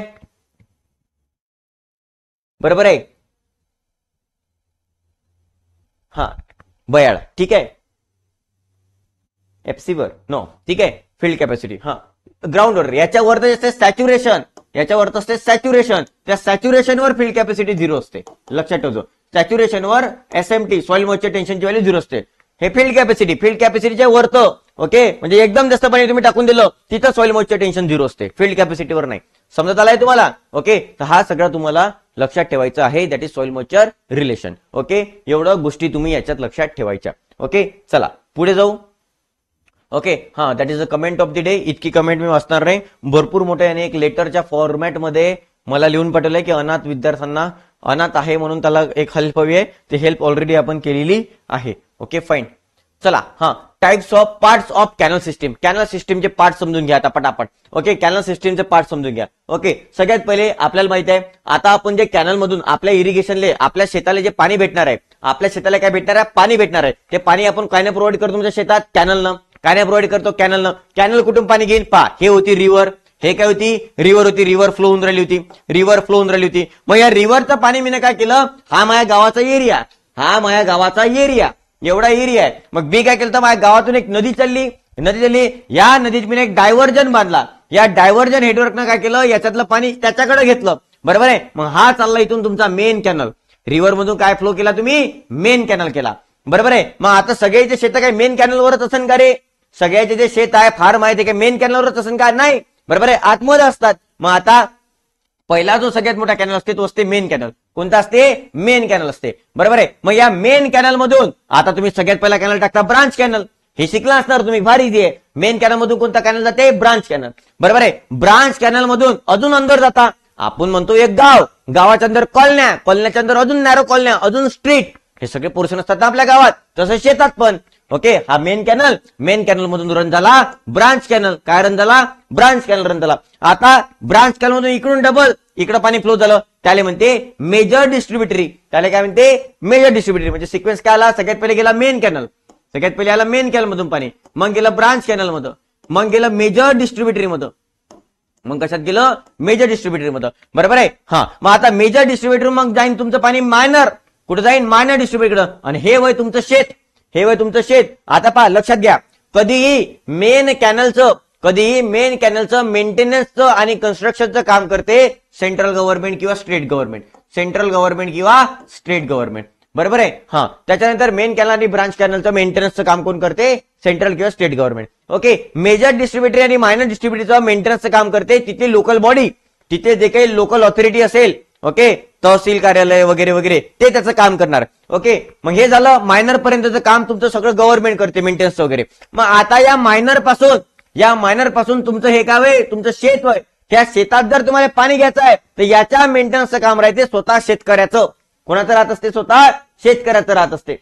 बरोबर आहे. हा बयाळ, ठीक आहे. एफसीवर नो, ठीक आहे. फील्ड कॅपॅसिटी, हा ग्राउंड वॉटर, याच्यावर असते सॅच्युरेशन, याच्यावर असते सॅच्युरेशन. त्या सॅच्युरेशनवर फील्ड कॅपॅसिटी झिरो असते. लक्षात ठेवतो, सॅच्युरेशनवर एसएमटी सॉइल मॉइश्चर टेन्शनची व्हॅल्यू झिरो असते. हे फील्ड कॅपॅसिटी, फील्ड कॅपॅसिटीच्या वरतं, ओके, म्हणजे एकदम जास्त पाणी तुम्ही टाकून दिलं तिथं सॉइल मॉइश्चर टेन्शन झिरो असते, फील्ड कॅपॅसिटीवर नाही. समजत आलाय तुम्हाला? ओके, तर हा सगळा तुम्हाला लक्षात ठेवायचा आहे. That is soil moisture relation. Okay, एवढं गोष्टी तुम्ही याच्यात लक्षात ठेवायच्या. ओके, चला पुढे जाऊ. ओके, हा that is a comment of the day. इतकी कमेंट मी वाचणार नाही. भरपूर मोठ्या याने एक लेटरच्या फॉर्मॅटमध्ये मला लिहून पाठवलंय की अनाथ विद्यार्थ्यांना, अनाथ आहे म्हणून त्याला एक हेल्प हवी आहे. ते हेल्प ऑलरेडी आपण केलेली आहे. Okay fine. चला, हा types of parts of canal system. Canal सिस्टीमचे पार्ट समजून घ्या आता पटापट. ओके, कॅनल सिस्टीमचे पार्ट समजून घ्या. ओके, सगळ्यात पहिले आपल्याला माहिती आहे आता आपण जे कॅनल मधून आपल्या इरिगेशनले, आपल्या शेताला जे पाणी भेटणार आहे, आपल्या शेताला काय भेटणार आहे? पाणी भेटणार आहे. ते पाणी आपण काय प्रोव्हाइड करतो तुमच्या शेतात? कॅनलनं. काय प्रोव्हाइड करतो? कॅनलनं. कॅनल कुठून पाणी घेईन? पा, हे होती रिव्हर. हे काय होती? रिव्हर होती. रिव्हर फ्लो होऊन राहिली होती. रिव्हर फ्लो होऊन राहिली होती. मग या रिव्हरचं पाणी मी काय केलं? हा माझ्या गावाचा एरिया, हा माझ्या गावाचा एरिया, एवढा एरिया आहे. मग मी काय केलं? तर माझ्या गावातून एक नदी चालली, नदी चालली. या नदीत मी एक डायव्हर्जन बांधला. या डायव्हर्जन नेटवर्कनं काय केलं? याच्यातलं पाणी त्याच्याकडे घेतलं, बरोबर आहे. मग हा चालला इथून तुमचा मेन कॅनल. रिव्हर मधून काय फ्लो केला तुम्ही? मेन कॅनल केला, बरोबर आहे. मग आता सगळ्याचे शेत काय मेन कॅनलवरच असेल का रे? सगळ्याचे जे शेत आहे फार माहिती आहे की मेन कॅनलवरच असेल का? नाही, बरोबर आहे, आतमध्ये असतात. मग आता पहिला जो सगळ्यात मोठा कॅनल असते तो असते मेन कॅनल. कोणता असते? मेन कॅनल असते, बरोबर आहे. मग या मेन कॅनल मधून आता तुम्ही सगळ्यात पहिला कॅनल टाकता ब्रांच कॅनल. हे शिकला असणार तुम्ही, फार इझी आहे. मेन कॅनल मधून कोणता कॅनल जाते? ब्रांच कॅनल, बरोबर आहे. ब्रांच कॅनल मधून अजून अंदर जाता. आपण म्हणतो एक गाव, गावाच्या अंदर कॉलन्या, कॉलन्याच्या अंदर अजून नॅरो कॉलन्या, अजून स्ट्रीट, हे सगळे पोर्शन असतात ना आपल्या गावात, तसं शेतात पण. ओके, हा मेन कॅनल, मेन कॅनल मधून रन झाला ब्रांच कॅनल. काय रन झाला? ब्रांच कॅनल रन झाला. आता ब्रांच कॅनल मधून इकडून डबल इकडे पाणी फ्लो झालं, त्याला म्हणते मेजर डिस्ट्रीब्युटरी. त्याला काय म्हणते? Major distributary. म्हणजे सिक्वेन्स काय आला? सगळ्यात पहिले गेला मेन कॅनल, सगळ्यात पहिले आला मेन कॅनल मधून पाणी, मग गेलं ब्रांच कॅनल मध्ये, मग गेलं मेजर डिस्ट्रीब्युटरी मध्ये, मग कशात गेलं? मेजर डिस्ट्रीब्युटरी मध्ये. बरोबर आहे? हा, मग आता मेजर डिस्ट्रीब्युटर मग जाईन तुमचं पाणी मायनर, कुठे जाईन? Minor distributor. आणि हे वय तुमचं शेत, हे वय तुमचं शेत. आता पहा, लक्षात घ्या, कधीही मेन कॅनलचं कधीही मेन कॅनलचं मेंटेनन्सचं आणि कन्स्ट्रक्शनचं काम करते सेंट्रल गव्हर्नमेंट किंवा स्टेट गव्हर्नमेंट, सेंट्रल गव्हर्नमेंट किंवा स्टेट गव्हर्नमेंट. बरोबर आहे? हा, त्याच्यानंतर मेन कॅनल आणि ब्रांच कॅनलचं मेंटेनन्सचं काम कोण करते? सेंट्रल किंवा state government. Okay, major distributary आणि मायनर डिस्ट्रीब्युटरीचं मेंटेनन्सचं काम करते तिथे लोकल बॉडी, तिथे जे काही लोकल ऑथॉरिटी असेल, ओके, तहसील कार्यालय वगैरे वगैरे, ते त्याचं काम करणार. ओके, मग हे झालं मायनर पर्यंतचं काम तुमचं सगळं गव्हर्नमेंट करते, मेंटेनन्स वगैरे. मग आता या मायनर पासून या मायनर पासून तुमचं हे काय आहे? तुमचं शेत होय. त्या शेतात जर तुम्हाला पाणी घ्यायचं आहे तर याच्या मेंटेनन्सचं काम राहते स्वतः शेतकऱ्याचं. कोणाचं राहत असते? स्वतः शेतकऱ्याचं राहत असते.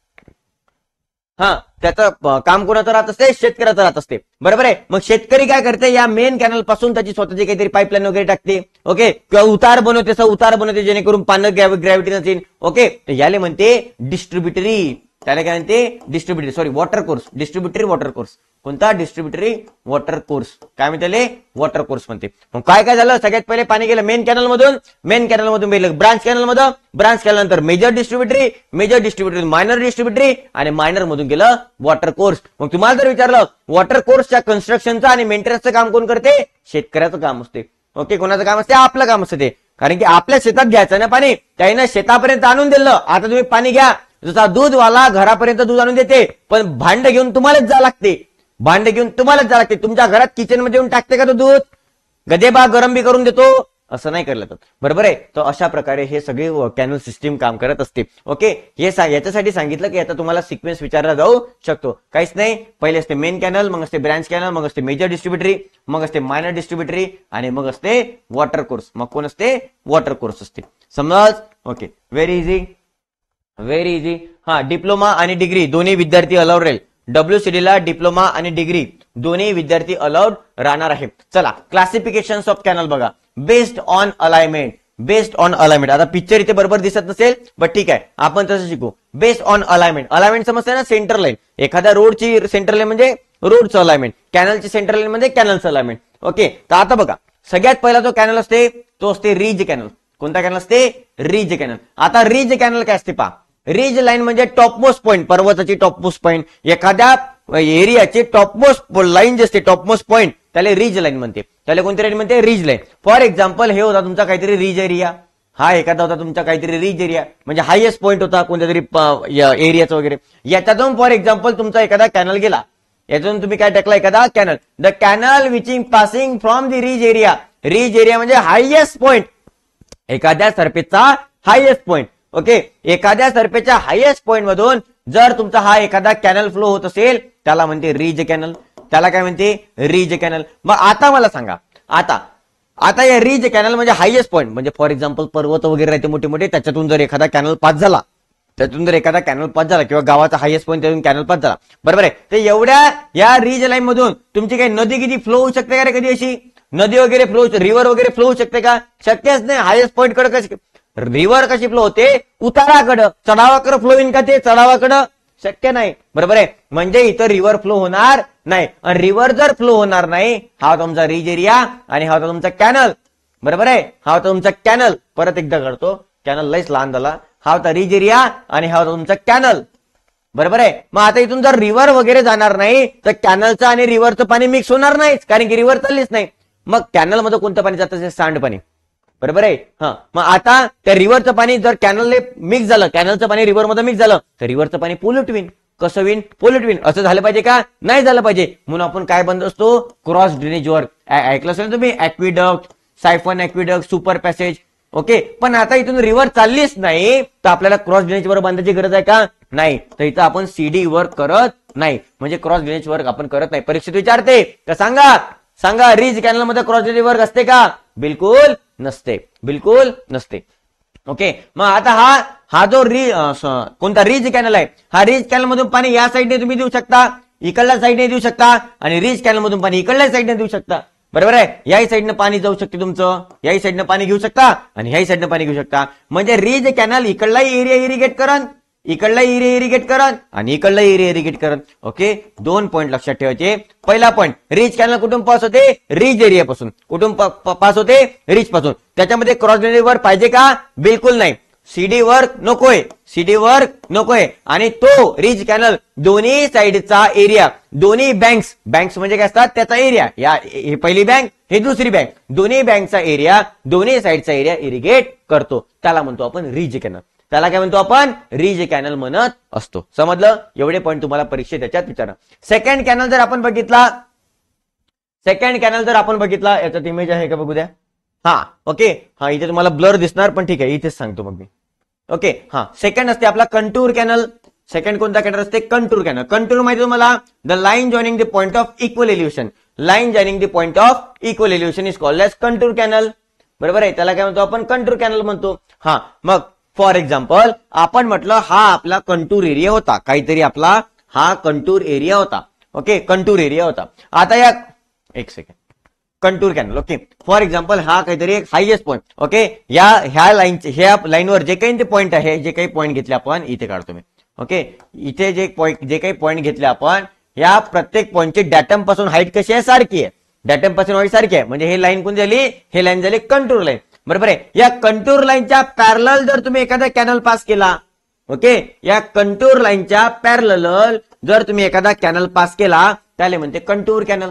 हा, त्याचं काम कोणाचं राहत असते? शेतकऱ्याचं राहत असते. बरोबर आहे? मग शेतकरी काय करते? या मेन कॅनल पासून त्याची स्वतःची काहीतरी पाईपलाईन वगैरे टाकते. ओके, किंवा उतार बनवते, असं उतार बनवते जेणेकरून पाणी ग्रॅव्हिटी नसेल. ओके, तर याला म्हणते डिस्ट्रीब्युटरी. त्याला काय म्हणते? Distributary. Sorry, water course. Distributary water course. कोणता? Distributary water course. काय म्हणते? वॉटर कोर्स म्हणते. मग काय काय झालं? सगळ्यात पहिले पाणी गेलं मेन कॅनल मधून, मेन कॅनल मधून गेलं ब्रांच कॅनल मध्ये, ब्रांच कॅनल नंतर major distributary, major distributary minor distributary, आणि मायनर मधून गेलं वॉटर कोर्स. मग तुम्हाला जर विचारलं वॉटर कोर्सच्या कन्स्ट्रक्शनचं आणि मेंटेनन्सचं काम कोण करते? शेतकऱ्याचं काम असते. ओके, कोणाचं काम असते? आपलं काम असते ते. कारण की आपल्या शेतात घ्यायचं ना पाणी, त्याने शेतापर्यंत आणून दिलं. आता तुम्ही पाणी घ्या, जसा दूधवाला घरापर्यंत दूध आणून देते, पण भांड घेऊन तुम्हालाच जा लागते, भांडे घेऊन तुम्हालाच जा लागते. तुमच्या घरात किचन मध्ये येऊन टाकते का तो दूध? गदेबा गरम बी करून देतो? असं नाही करलं तर. बरोबर आहे? तर अशा प्रकारे हे सगळे कॅनल सिस्टीम काम करत असते. ओके, हे याच्यासाठी सांगितलं की आता तुम्हाला सिक्वेन्स विचारला जाऊ शकतो. काहीच नाही, पहिले असते मेन कॅनल, मग असते ब्रांच कॅनल, मग असते मेजर डिस्ट्रीब्युटरी, मग असते मायनर डिस्ट्रीब्युटरी, आणि मग असते वॉटर कोर्स. मग कोण असते? वॉटर कोर्स असते. समज? Okay, very easy, very easy. हा, डिप्लोमा आणि डिग्री दोन्ही विद्यार्थी अलाउड राहील. डब्ल्यूसीडी ला डिप्लोमा आणि डिग्री दोन्ही विद्यार्थी अलाउड राहणार आहे. चला, क्लासिफिकेशन ऑफ कॅनल बघा. Based on alignment, based on alignment. आता पिक्चर इथे बरोबर दिसत नसेल, बट ठीक आहे, आपण तसं शिकू. Based on alignment. अलाइनमेंट समजते ना? Centre line. एखाद्या रोडची सेंटर लाईन म्हणजे रोडचं अलाइनमेंट, कॅनलची सेंटर लाईन म्हणजे कॅनलचं अलाइनमेंट. ओके, तर आता बघा, सगळ्यात पहिला जो कॅनल असते तो असते रिज कॅनल. कोणता कॅनल असते? Ridge canal. आता रिज कॅनल काय असते पहा. रिज लाईन म्हणजे टॉपमोस्ट पॉइंट, पर्वताची टॉपमोस्ट पॉइंट, एखाद्या एरियाचे टॉपमोस्ट लाईन जे असते, टॉपमोस्ट पॉइंट, त्याला रिज लाईन म्हणते. त्याला कोणती लाईन म्हणते? Ridge line. फॉर एक्झाम्पल, हे होता तुमचा काहीतरी रिज एरिया, हा एखादा होता तुमचा काहीतरी रिज एरिया, म्हणजे हायएस्ट पॉइंट होता कोणत्या तरी एरियाचा वगैरे. याच्यातून फॉर एक्झाम्पल तुमचा एखादा कॅनल गेला, यातून तुम्ही काय टाकला? एखादा canal. The canal which in passing from the ridge area. Ridge area म्हणजे हायएस्ट पॉइंट, एखाद्या सरफेसचा हायएस्ट पॉइंट. ओके, एखाद्या सरफेसच्या हायएस्ट पॉइंट मधून जर तुमचा हा एखादा कॅनल फ्लो होत असेल त्याला म्हणते रिज कॅनल. त्याला काय म्हणते? Ridge canal. मग आता मला सांगा, आता आता या रिज कॅनल म्हणजे हायएस्ट पॉइंट, म्हणजे फॉर एक्झाम्पल पर्वत वगैरे राहते मोठे मोठे, त्याच्यातून जर एखादा कॅनल पास झाला, त्यातून जर एखादा कॅनल पास झाला, किंवा गावाचा हायएस्ट पॉइंट त्यातून कॅनल पास झाला, बरोबर आहे, तर एवढ्या या रिज लाईन मधून तुमची काही नदी किती फ्लो होऊ शकते का रे? कधी अशी नदी वगैरे फ्लो, रिव्हर वगैरे फ्लो होऊ शकते का? शक्यच नाही. हायएस्ट पॉइंट कडे कशी रिव्हर कशी फ्लो होते? उताराकडं. चढावाकडं फ्लो होईल का ते? चढावाकडं शक्य नाही. बरोबर आहे? म्हणजे इथं रिव्हर फ्लो होणार नाही. आणि रिव्हर जर फ्लो होणार नाही, हा होता तुमचा रिज एरिया आणि हा होता तुमचा कॅनल. बरोबर आहे? हा होता तुमचा कॅनल. परत एकदा करतो, कॅनल लईच लहान झाला. हा होता रिज एरिया आणि हा होता तुमचा कॅनल. बरोबर आहे? मग आता इथून जर रिव्हर वगैरे जाणार नाही तर कॅनलचं आणि रिव्हरचं पाणी मिक्स होणार नाहीच, कारण की रिव्हर चाललीच नाही. मग कॅनल मध्ये कोणतं पाणी जातं? सांड पाणी. बरोबर आहे? हा, मग आता त्या रिव्हरचं पाणी जर कॅनलने मिक्स झालं, कॅनलचं पाणी रिव्हर मध्ये मिक्स झालं, तर रिव्हरचं पाणी पोल्यूट होईल. कसं होईल? पोल्यूट होईल. असं झालं पाहिजे का? नाही झालं पाहिजे. म्हणून आपण काय बंद असतो? Cross drainage work. ऐकलं असेल तुम्ही, aqueduct, siphon aqueduct, super passage. Okay, पण आता इथून रिव्हर चाललीच नाही तर आपल्याला क्रॉस ड्रेनेज वर्क बांधायची गरज आहे का? नाही. तर इथं आपण सीडी वर्क करत नाही, म्हणजे क्रॉस ड्रेनेज वर्क आपण करत नाही. परीक्षेत विचारते तर सांगा, सांगा रिज कॅनल मध्ये क्रॉस ड्रेनेज वर्क असते का? बिलकुल नसते, बिलकुल नसते. ओके, मग आता हा हा जो री कोणता रिज कॅनल आहे, हा रिज कॅनल मधून पाणी या साईडने तुम्ही देऊ शकता, इकडल्या साईडने देऊ शकता, आणि रिज कॅनल मधून पाणी इकडल्या साईडने देऊ शकता. बरोबर आहे, याही साईडनं पाणी जाऊ शकते तुमचं, याही साईडनं पाणी घेऊ शकता आणि ह्याही साईडनं पाणी घेऊ शकता. म्हणजे रिज कॅनल इकडलाही एरिया इरिगेट करन, इकडला एरिया इरिगेट करन आणि इकडला एरिया इरिगेट करन. ओके, दोन पॉईंट लक्षात ठेवायचे. पहिला पॉईंट, रिज कॅनल कुठून पास होते, रिज एरिया पासून. कुठून पास होते, रिज पासून. त्याच्यामध्ये क्रॉस ड्रेनेज वर्क पाहिजे का, बिलकुल नाही. सीडी वर्क नकोय, सीडी वर्क नकोय. आणि तो रिज कॅनल दोन्ही साईडचा एरिया, दोन्ही बँक्स, बँक्स म्हणजे काय असतात, त्याचा एरिया, या हे पहिली बँक, हे दुसरी बँक, दोन्ही बँकचा एरिया, दोन्ही साईडचा एरिया इरिगेट करतो. त्याला म्हणतो आपण रिज कॅनल. त्याला काय म्हणतो आपण, रिज कॅनल म्हणत असतो. समजलं, एवढे पॉईंट तुम्हाला परीक्षेत त्याच्यात विचारा. सेकंड कॅनल जर आपण बघितला, सेकंड कॅनल जर आपण बघितला, याच्यात इमेज आहे का बघू द्या. हा, ओके, हा इथे तुम्हाला ब्लर दिसणार, पण ठीक आहे, इथेच सांगतो मग मी. ओके, हा सेकंड असते आपला कंटूर कॅनल. सेकंड कोणता कॅनल असते, कंटूर कॅनल. कंटूर माहिती तुम्हाला, the line joining the point of equal elevation. Line joining the point of equal elevation is called as contour canal. बरोबर आहे, त्याला काय म्हणतो आपण, कंटूर कॅनल म्हणतो. हा, मग फॉर एक्झाम्पल आपण म्हटलं हा आपला कंटूर एरिया होता, काहीतरी आपला हा कंटूर एरिया होता. ओके, कंटूर एरिया होता. आता या एक second, contour canal. Okay, for example हा काहीतरी एक हायएस्ट पॉईंट. ओके, या ह्या लाईन, ह्या लाईनवर जे काही ते पॉईंट आहे, जे काही पॉईंट घेतले आपण इथे काढतो मी. ओके, इथे जे पॉईंट, जे काही पॉईंट घेतले आपण, या प्रत्येक पॉईंटची डॅटम पासून हाईट कशी आहे, सारखी आहे. डॅटम पासून हाईट सारखी आहे. म्हणजे हे लाईन कोण झाली, हे लाईन झाली कंटूर लाईन. बरोबर आहे, या कंटूर लाईनच्या पॅरलल जर तुम्ही एखादा कॅनल पास केला, ओके, या कंटूर लाईनच्या पॅरलल जर तुम्ही एखादा कॅनल पास केला, त्याला म्हणते contour canal.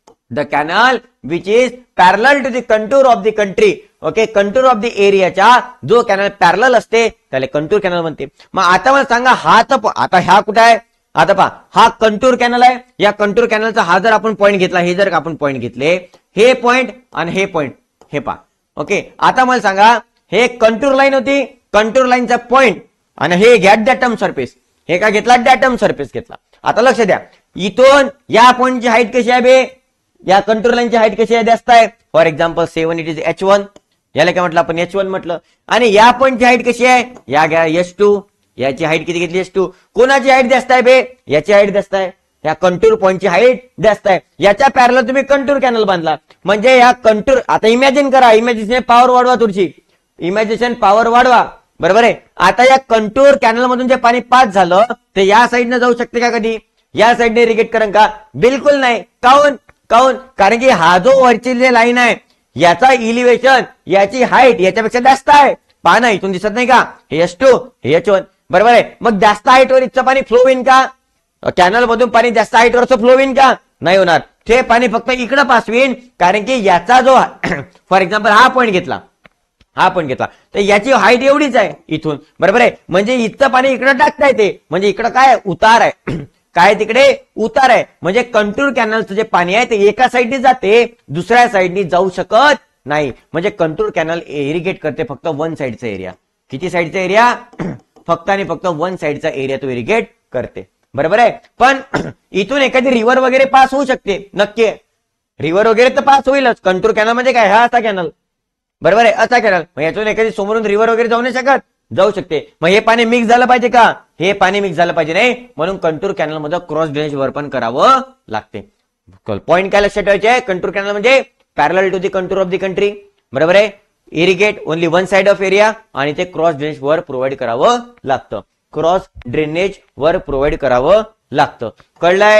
The canal which is parallel to the contour of the country. Okay, contour of the एरियाच्या जो कॅनल पॅरलल असते त्याला कंटूर कॅनल म्हणते. मग आता मला सांगा, हा तर आता ह्या कुठे आहे, आता पहा हा कंटूर कॅनल आहे. या कंटूर कॅनलचा हा जर आपण पॉईंट घेतला, हे जर आपण पॉईंट घेतले, हे पॉईंट आणि हे पॉईंट, हे पहा. ओके, आता मला सांगा, हे कंटूर लाईन होती, कंटूर लाईनचा पॉईंट, आणि हे घ्या डॅटम सरफेस. हे काय घेतला, डॅटम सरफेस घेतला. आता लक्ष द्या, इथून या पॉईंटची हाईट कशी आहे बे, या कंटूर लाईनची हाईट कशी आहे, जास्त आहे. For example seven, it is H one. याला काय म्हटलं आपण, एच वन म्हटलं. आणि या पॉईंटची हाईट कशी आहे, या घ्या एच टू. याची हाईट किती घेतली, एच टू. कोणाची हाईट जास्त आहे बे, याची हाईट जास्त आहे. या कंटूर पॉईंटची हाईट जास्त आहे. याच्या पॅरलल तुम्ही कंटूर कॅनल बांधला, म्हणजे या कंटूर, आता इमॅजिन करा, इमॅजिनेशन पॉवर वाढवा तुमची, इमॅजिनेशन पॉवर वाढवा. बरोबर आहे, आता या कंटूर कॅनल मधून जे पाणी पास झालं ते या साईडने जाऊ शकते का, कधी या साईडने इरिगेट करण का, बिलकुल नाही. काऊन, काऊन कारण की हा जो वरची जे लाईन आहे, याचा इलिव्हेशन, याची हाईट याच्यापेक्षा जास्त आहे. पहा ना, इथून दिसत नाही का, हे एच टू, हे एच वन. बरोबर आहे, मग जास्त हाईटवर इथचं पाणी फ्लो होईन का, कॅनल मधून पाणी जास्त हाईटवरचं फ्लो होईन का, नाही होणार. ते पाणी फक्त इकडे पास होईन, कारण की याचा जो फॉर एक्झाम्पल हा पॉईंट घेतला, हा पॉईंट घेतला, तर याची हाईट एवढीच आहे इथून. बरोबर आहे, म्हणजे इथचं पाणी इकडे टाकता येते, म्हणजे इकडे काय उतार आहे, काय तिकडे उतार आहे. म्हणजे कंटूर कॅनलचं जे पाणी आहे ते एका साईडने जाते, दुसऱ्या साईडने जाऊ शकत नाही. म्हणजे कंटूर कॅनल इरिगेट करते फक्त वन साईडचा एरिया. किती साईडचा एरिया, फक्त आणि फक्त वन साईडचा एरिया तो इरिगेट करते. बरोबर आहे, पण इथून एखादी रिव्हर वगैरे पास होऊ शकते, नक्की रिव्हर वगैरे तर पास होईलच. कंटूर कॅनल म्हणजे काय, हा असा कॅनल. बरोबर आहे, असा कॅनल. मग यातून एखादी समोरून रिव्हर वगैरे जाऊ नाही शकत, जाऊ शकते. मग हे पाणी मिक्स झालं पाहिजे का, हे पाणी मिक्स झालं पाहिजे नाही, म्हणून कंटूर कॅनल मध्ये क्रॉस ड्रेनेज वर पण करावं लागते. पॉईंट काय लक्षात ठेवायचे, कंटूर कॅनल म्हणजे parallel to the contour of the country. बरोबर आहे, irrigate only one side of area, आणि ते क्रॉस ड्रेनेज वर प्रोव्हाइड करावं लागतं. क्रॉस ड्रेनेज वर प्रोव्हाइड करावं लागतं. कळलंय,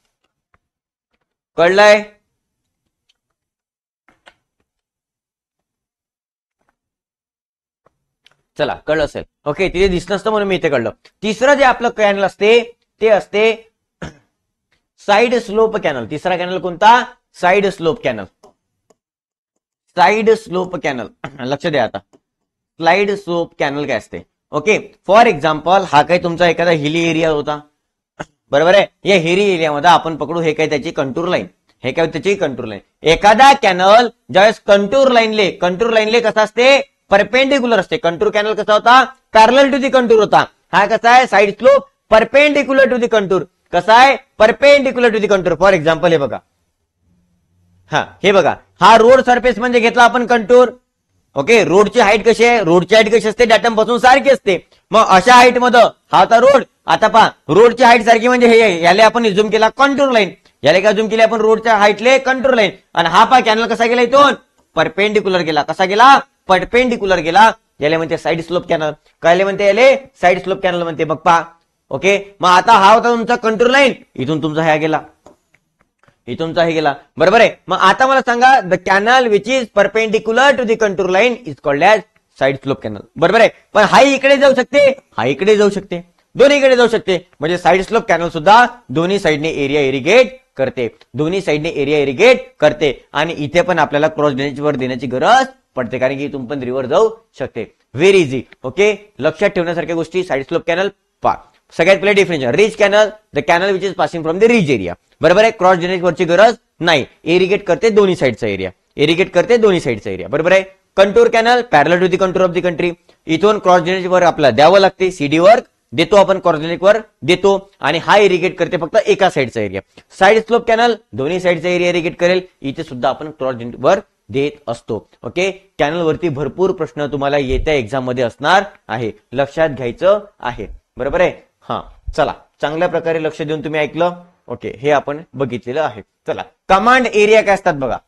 कळलंय. चला, कळलं असेल. ओके, तिथे दिसत नसतं म्हणून मी इथे कळलं. तिसरं जे आपलं कॅनल असते ते असते साइड स्लोप कॅनल. तिसरा कॅनल कोणता, side slope canal. Side slope canal, लक्ष द्या. आता स्लाइड स्लोप कॅनल काय असते. ओके, फॉर एक्झाम्पल हा काही तुमचा एखादा हिली एरिया होता, बरोबर आहे. या हिली एरियामध्ये आपण पकडू हे काय त्याची कंटूर लाईन, हे काय त्याची कंटूर लाईन. एखादा कॅनल ज्यावेळेस कंटूर लाईनले, कंटूर लाईनले कसा असते, परपेंडिक्युलर असते. कंटूर कॅनल कसा होता, पॅरलल टू दी कंटूर होता. हा कसा आहे, side slope perpendicular to the contour. कसा आहे, perpendicular to the contour. For example हे बघा, हा हे बघा, हा रोड सरफेस म्हणजे घेतला आपण कंटूर. ओके, रोडची हाईट कशी आहे, रोडची हाईट कशी असते, डॅटम पासून सारखी असते. मग अशा हाईट मध्ये हा होता रोड. आता पहा रोडची हाईट सारखी म्हणजे हे याला आपण झूम केला कंट्रोल लाईन, याला काय झूम केली आपण रोडच्या हाईटले कंट्रोल लाईन. आणि हा पहा कॅनल कसा गेला इथून परपेंडिक्युलर गेला. कसा गेला, परपेंडिक्युलर गेला. याला म्हणते साइड स्लोप कॅनल. काय म्हणते याले, साइड स्लोप कॅनल म्हणते. बघ पहा ओके. मग आता हा होता तुमचा कंट्रोल लाईन, इथून तुमचा हा गेला, इथूनचा हे गेला. बरोबर आहे. मग आता मला सांगा the canal which is perpendicular to the control line is called as side slope canal. बरोबर आहे. पण हा इकडे जाऊ शकते, हा इकडे जाऊ शकते, दोन्हीकडे जाऊ शकते. म्हणजे साइड स्लोप कॅनल सुद्धा दोन्ही साइडने एरिया इरिगेट करते, दोन्ही साइडने एरिया इरिगेट करते. आणि इथे पण आपल्याला क्रॉस ड्रेनेज वर देण्याची गरज पडते, कारण की इथून पण रिव्हर जाऊ शकते. Very easy. ओके, लक्षात ठेवण्यासारख्या गोष्टी. साइड स्लोप कॅनल पा सगळ्यात पहिले differential. Ridge canal the canal which is passing from the ridge area. बरोबर आहे. क्रॉस ड्रेनेज वरची गरज नाही, इरिगेट करते दोन्ही साइडचा एरिया, इरिगेट करते दोन्ही साइडचा एरिया. बरोबर आहे. Contour canal parallel to the contour of the country. इथून क्रॉस ड्रेनेज वर आपल्याला द्यावं लागते, सीडी वर्क देतो आपण, क्रॉस ड्रेनेज वर देतो. आणि हा इरिगेट करते फक्त एका साइडचा एरिया. साइड स्लोप कॅनल दोन्ही साइडचा एरिया इरिगेट करेल. इथे सुद्धा आपण क्रॉस ड्रेनेज वर देत असतो. ओके, कॅनल वरती भरपूर प्रश्न तुम्हाला येत्या एक्झाम मध्ये असणार आहे, लक्षात घ्यायचं आहे. बरोबर आहे. हा चला, चांगल्या प्रकारे लक्ष देऊन तुम्ही ऐकलं. ओके, हे आपण बघितलेलं आहे. चला, कमांड एरिया काय असतात बघा.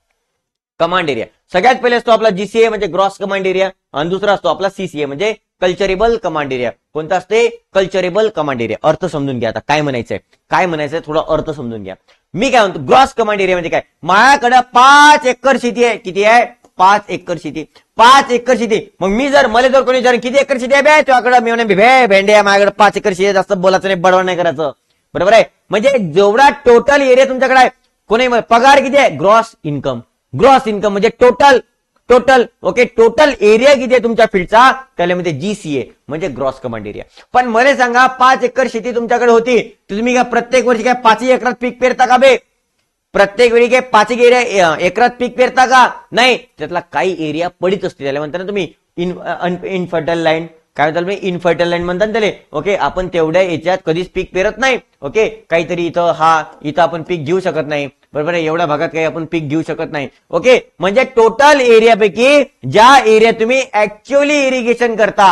कमांड एरिया सगळ्यात पहिले असतो आपला जीसीए म्हणजे ग्रॉस कमांड एरिया, आणि दुसरा असतो आपला सीसीए म्हणजे कल्चरेबल कमांड एरिया. कोणता असते, कल्चरेबल कमांड एरिया. अर्थ समजून घ्या आता काय म्हणायचंय, काय म्हणायचंय थोडा अर्थ समजून घ्या. मी काय म्हणतो, ग्रॉस कमांड एरिया म्हणजे काय, माझ्याकडे पाच एकर शेती आहे. किती आहे, पाच एकर शेती. पाच एकर शेती. मग मी जर मला जर कोणी जर किती एकर शेती आहे बे तुझ्याकडे, मी म्हणे भे भेंड्या माझ्याकडे पाच एकर शेती, जास्त बोलायचं नाही, बडवण नाही करायचं. बरोबर आहे. म्हणजे जेवढा टोटल एरिया तुमच्याकडे आहे, कोणी पगार किती आहे, ग्रॉस इन्कम. ग्रॉस इन्कम म्हणजे total, total. Okay, total area किती आहे तुमच्या फील्डचा, त्याला म्हणजे जीसीए म्हणजे ग्रॉस कमांड एरिया. पण मला सांगा पाच एकर शेती तुमच्याकडे होती, तुम्ही काय प्रत्येक वर्षी काय पाच एकरात पीक पेरता का बे, प्रत्येक वेळी काय पाच एरिया एकरात पीक पेरता का, नाही. त्यातला काही एरिया पडीत असते, त्याला म्हणता ना तुम्ही इन इनफर्टाईल लँड. काय म्हणतात तुम्ही, इनफर्टाईल लँड म्हणतात त्याला. ओके, आपण तेवढ्या याच्यात कधीच पीक पेरत नाही. ओके, काहीतरी इथं हा इथं आपण पीक घेऊ शकत नाही. बरोबर आहे. एवढ्या भागात काही आपण पीक घेऊ शकत नाही. ओके, म्हणजे टोटल एरियापैकी ज्या एरिया तुम्ही ऍक्च्युअली इरिगेशन करता,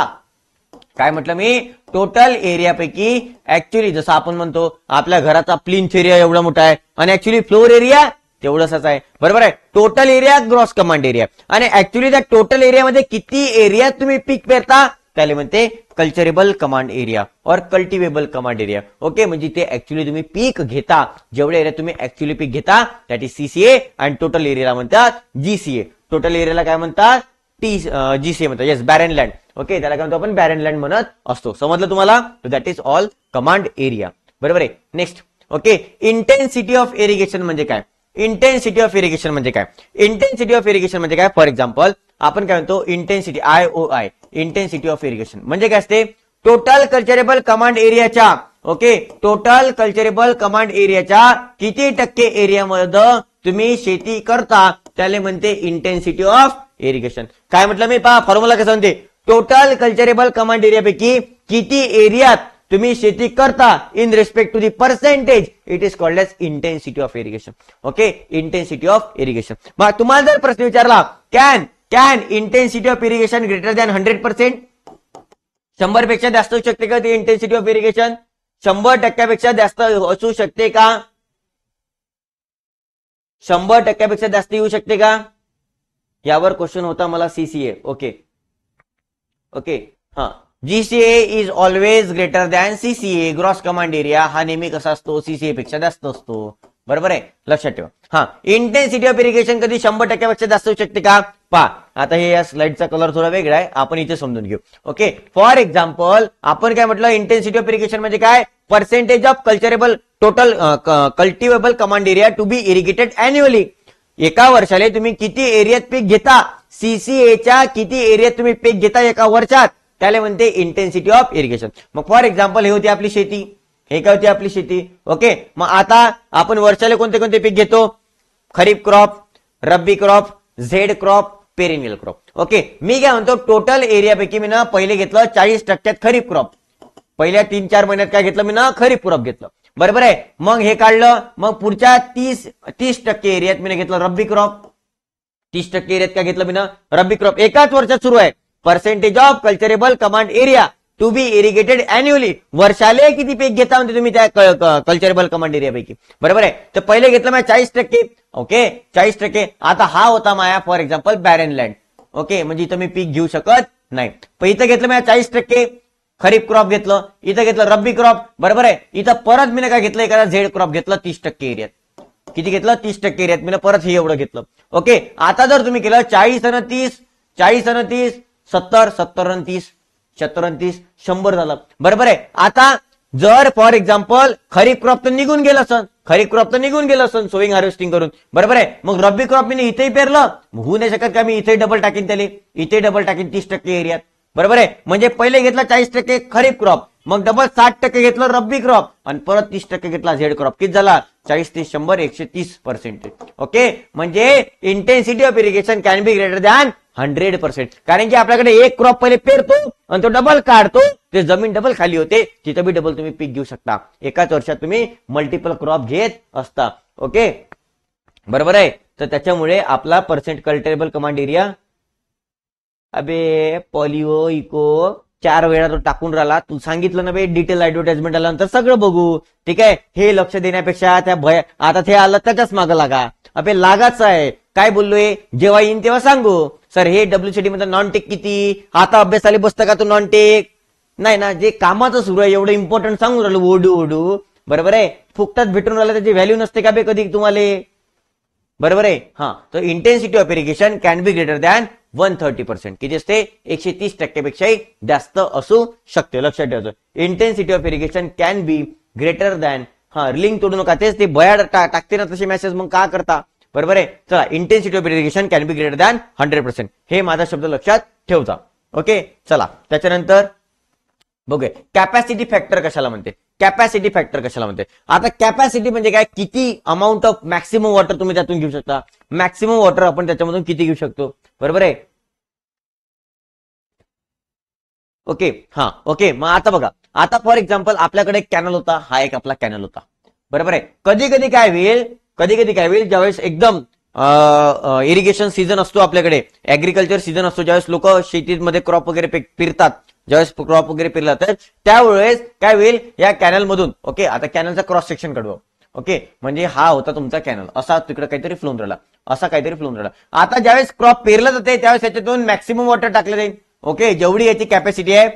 काय म्हटलं मी, टोटल एरियापैकी ऍक्च्युअली, जसं आपण म्हणतो आपल्या घराचा प्लिंथ एरिया एवढा मोठा आहे आणि ऍक्च्युअली फ्लोर एरिया तेवढाच आहे. बरोबर आहे. Total area gross command area. आणि ऍक्च्युअली त्या टोटल एरियामध्ये किती एरिया तुम्ही पीक पेरता त्याला म्हणते कल्चरेबल कमांड एरिया और कल्टिवेबल कमांड एरिया. ओके, म्हणजे ते ऍक्च्युअली तुम्ही पीक घेता, जेवढे एरिया तुम्ही ऍक्च्युअली पीक घेता दॅट इज सीसीए, आणि टोटल एरियाला म्हणतात जीसीए. टोटल एरियाला काय म्हणतात, टी जीसीए म्हणतात. Yes, barren land. ओके, त्याला काय म्हणतो आपण, बॅरन लँड म्हणत असतो. समजलं तुम्हाला. That is all command area. बरोबर आहे. Next. Okay, intensity of irrigation म्हणजे काय, इंटेन्सिटी ऑफ इरिगेशन म्हणजे काय, इंटेन्सिटी ऑफ इरिगेशन म्हणजे काय. फॉर एक्झाम्पल आपण काय म्हणतो, intensity I O I, intensity of irrigation म्हणजे काय असते, टोटल कल्चरेबल कमांड एरियाच्या, ओके, टोटल कल्चरेबल कमांड एरियाच्या किती टक्के एरियामध्ये तुम्ही शेती करता त्याला म्हणते इंटेन्सिटी ऑफ इरिगेशन. काय म्हटलं मी, पहा फॉर्म्युला कसं म्हणते, टोटल कल्चरेबल कमांड एरियापैकी किती एरियात तुम्ही शेती करता in respect to the percentage, it is called as intensity of irrigation. Okay, intensity of irrigation. मग तुम्हाला जर प्रश्न विचारला, can can intensity of irrigation greater than hundred percent, शंभर पेक्षा जास्त होऊ शकते का ती इंटेन्सिटी ऑफ इरिगेशन, शंभर टक्क्यापेक्षा जास्त असू शकते का, शंभर टक्क्यापेक्षा जास्त येऊ शकते का, यावर क्वेश्चन होता मला सीसीए. ओके ओके हा, GCA is always greater than CCA. Gross command area हा नेहमी कसा असतो, सीसीए पेक्षा जास्त असतो. बरोबर आहे, लक्षात ठेवा. हा, इंटेन्सिटी ऑफ इरिगेशन कधी शंभर टक्क्यापेक्षा जास्त होऊ शकते का, पहा आता हे या स्लाइडचा कलर थोडा वेगळा आहे, आपण इथे समजून घेऊ. ओके, फॉर एक्झाम्पल आपण काय म्हटलं, इंटेन्सिटी ऑफ इरिगेशन म्हणजे काय, percentage of culturable total cultivable command area to be irrigated annually. एका वर्षाला तुम्ही किती एरियात पीक घेता, सीसीएच्या किती एरियात तुम्ही पीक घेता एका वर्षात, त्याला म्हणते इंटेन्सिटी ऑफ इरिगेशन. मग फॉर एक्झाम्पल हे होती आपली शेती, हे काय होती आपली शेती. ओके, मग आता आपण वर्षाला कोणते कोणते पीक घेतो, kharif crop, rabi crop, zaid crop, perennial crop. Okay, मी काय म्हणतो, टोटल एरियापैकी मी ना पहिले घेतलं चाळीस टक्क्यात खरीप क्रॉप, पहिल्या तीन चार महिन्यात काय घेतलं मी ना, खरीप क्रॉप घेतलं. बरोबर आहे. मग हे काढलं, मग पुढच्या तीस तीस टक्के एरियात मी घेतलं रब्बी क्रॉप, तीस टक्के एरियात काय घेतलं मी ना रब्बी क्रॉप एकाच वर्षात सुरू आहे. Percentage of culturable command area to be irrigated annually, वर्षाले किती पीक घेता म्हणते तुम्ही त्या कल्चरेबल कमांड एरिया पैकी, बरोबर आहे. तर पहिले घेतलं माझ्या चाळीस टक्के, ओके चाळीस टक्के. आता हा होता माझ्या for example barren land, okay म्हणजे इथं मी पीक घेऊ शकत नाही. पण इथं घेतलं माझ्या चाळीस टक्के खरीप क्रॉप घेतलं, इथं घेतलं रब्बी क्रॉप, बरोबर आहे. इथं परत मी काय घेतलं एखादा झेड क्रॉप घेतलं तीस टक्के एरियात. किती घेतलं तीस टक्के एरियात मी परत हे एवढं घेतलं. ओके आता जर तुम्ही केलं चाळीस आणि तीस, चाळीस आणि तीस, सत्तर, सत्तर आणि तीस, सत्तर आणि तीस, शंभर झालं, बरोबर आहे. आता जर फॉर एक्झाम्पल खरीप क्रॉप तर निघून गेलं असन, खरीप क्रॉप तर निघून गेलं असन सोईंग हार्वेस्टिंग करून, बरोबर आहे. मग रब्बी क्रॉप मी इथेही पेरलं, होऊ नाही शकत का मी इथे डबल टाकीन त्याला, इथे डबल टाकीन तीस टक्के एरियात, बरोबर आहे. म्हणजे पहिले घेतला चाळीस टक्के खरीप क्रॉप, मग डबल साठ टक्के घेतलं रब्बी क्रॉप आणि परत तीस टक्के घेतला झेड क्रॉप. किती झाला चाळीस तीस शंभर एकशे तीस पर्सेंटेज. ओके म्हणजे intensity of irrigation can be greater than hundred percent. कारण की आपल्याकडे एक क्रॉप पहिले पेरतो आणि तो डबल काढतो, ते जमीन डबल खाली होते, तिथं बी डबल तुम्ही पीक घेऊ शकता. एकाच वर्षात तुम्ही मल्टिपल क्रॉप घेत असता. ओके बरोबर आहे. तर त्याच्यामुळे आपला पर्सेंट कल्चरेबल कमांड एरिया अबे पॉलिओ इको चार वेळा तो टाकून राहिला. तू सांगितलं ना बे डिटेल ऍडव्हर्टाइजमेंट आल्यानंतर सगळं बघू, ठीक आहे. हे लक्ष देण्यापेक्षा त्या भय आता ते आलं त्याच्याच मागं लागा. अबे लागाच आहे काय बोललोय, जेव्हा येईन तेव्हा सांगू सर हे डब्ल्यूसीडी मध्ये नॉन टेक किती, आता अभ्यासाला बसतं का तू नॉन टेक नाही ना, जे कामाचं सुरू आहे एवढं इम्पॉर्टंट सांगून राहिलो ओढू ओढू, बरोबर आहे. फुकटात भेटून राहिलं त्याची व्हॅल्यू नसते का बे कधी तुम्हाला, बरोबर आहे. हा तर intensity of irrigation can be greater than one thirty percent किती असते एकशे तीस टक्क्यापेक्षाही जास्त असू शकते. लक्षात ठेवायचं intensity of irrigation can be greater than, हा लिंक तोडू नका, तेच ते बयाड टाकते ना तसे मेसेज, मग का करता, बरोबर आहे. चला intensity of irrigation can be greater than hundred percent हे माझा शब्द लक्षात ठेवता. ओके चला त्याच्यानंतर बघूया कॅपॅसिटी फॅक्टर कशाला म्हणते, कॅपॅसिटी फॅक्टर कशाला म्हणते. आता कॅपॅसिटी म्हणजे काय, किती अमाऊंट ऑफ मॅक्सिमम वॉटर तुम्ही त्यातून घेऊ शकता, मॅक्सिमम वॉटर आपण त्याच्यामधून किती घेऊ शकतो, बरोबर आहे. ओके हा ओके मग आता बघा, आता फॉर एक्झाम्पल आपल्याकडे एक कॅनल होता, हा एक आपला कॅनल होता, बरोबर आहे. कधी कधी काय होईल, कधी कधी काय होईल ज्यावेळेस एकदम इरिगेशन सीझन असतो आपल्याकडे, ऍग्रिकल्चर सीझन असतो, ज्यावेळेस लोक शेतीमध्ये क्रॉप वगैरे पेरतात, ज्यावेळेस क्रॉप वगैरे पेरला तर त्यावेळेस काय होईल या कॅनल मधून, ओके आता कॅनलचा क्रॉस सेक्शन काढू. ओके म्हणजे हा होता तुमचा कॅनल, असा तिकडे काहीतरी फ्लोन राहिला, असा काहीतरी फ्लोन राहिला. आता ज्यावेळेस क्रॉप पेरलं जाते त्यावेळेस याच्यातून मॅक्सिमम वॉटर टाकलं जाईल. ओके जेवढी याची कॅपॅसिटी आहे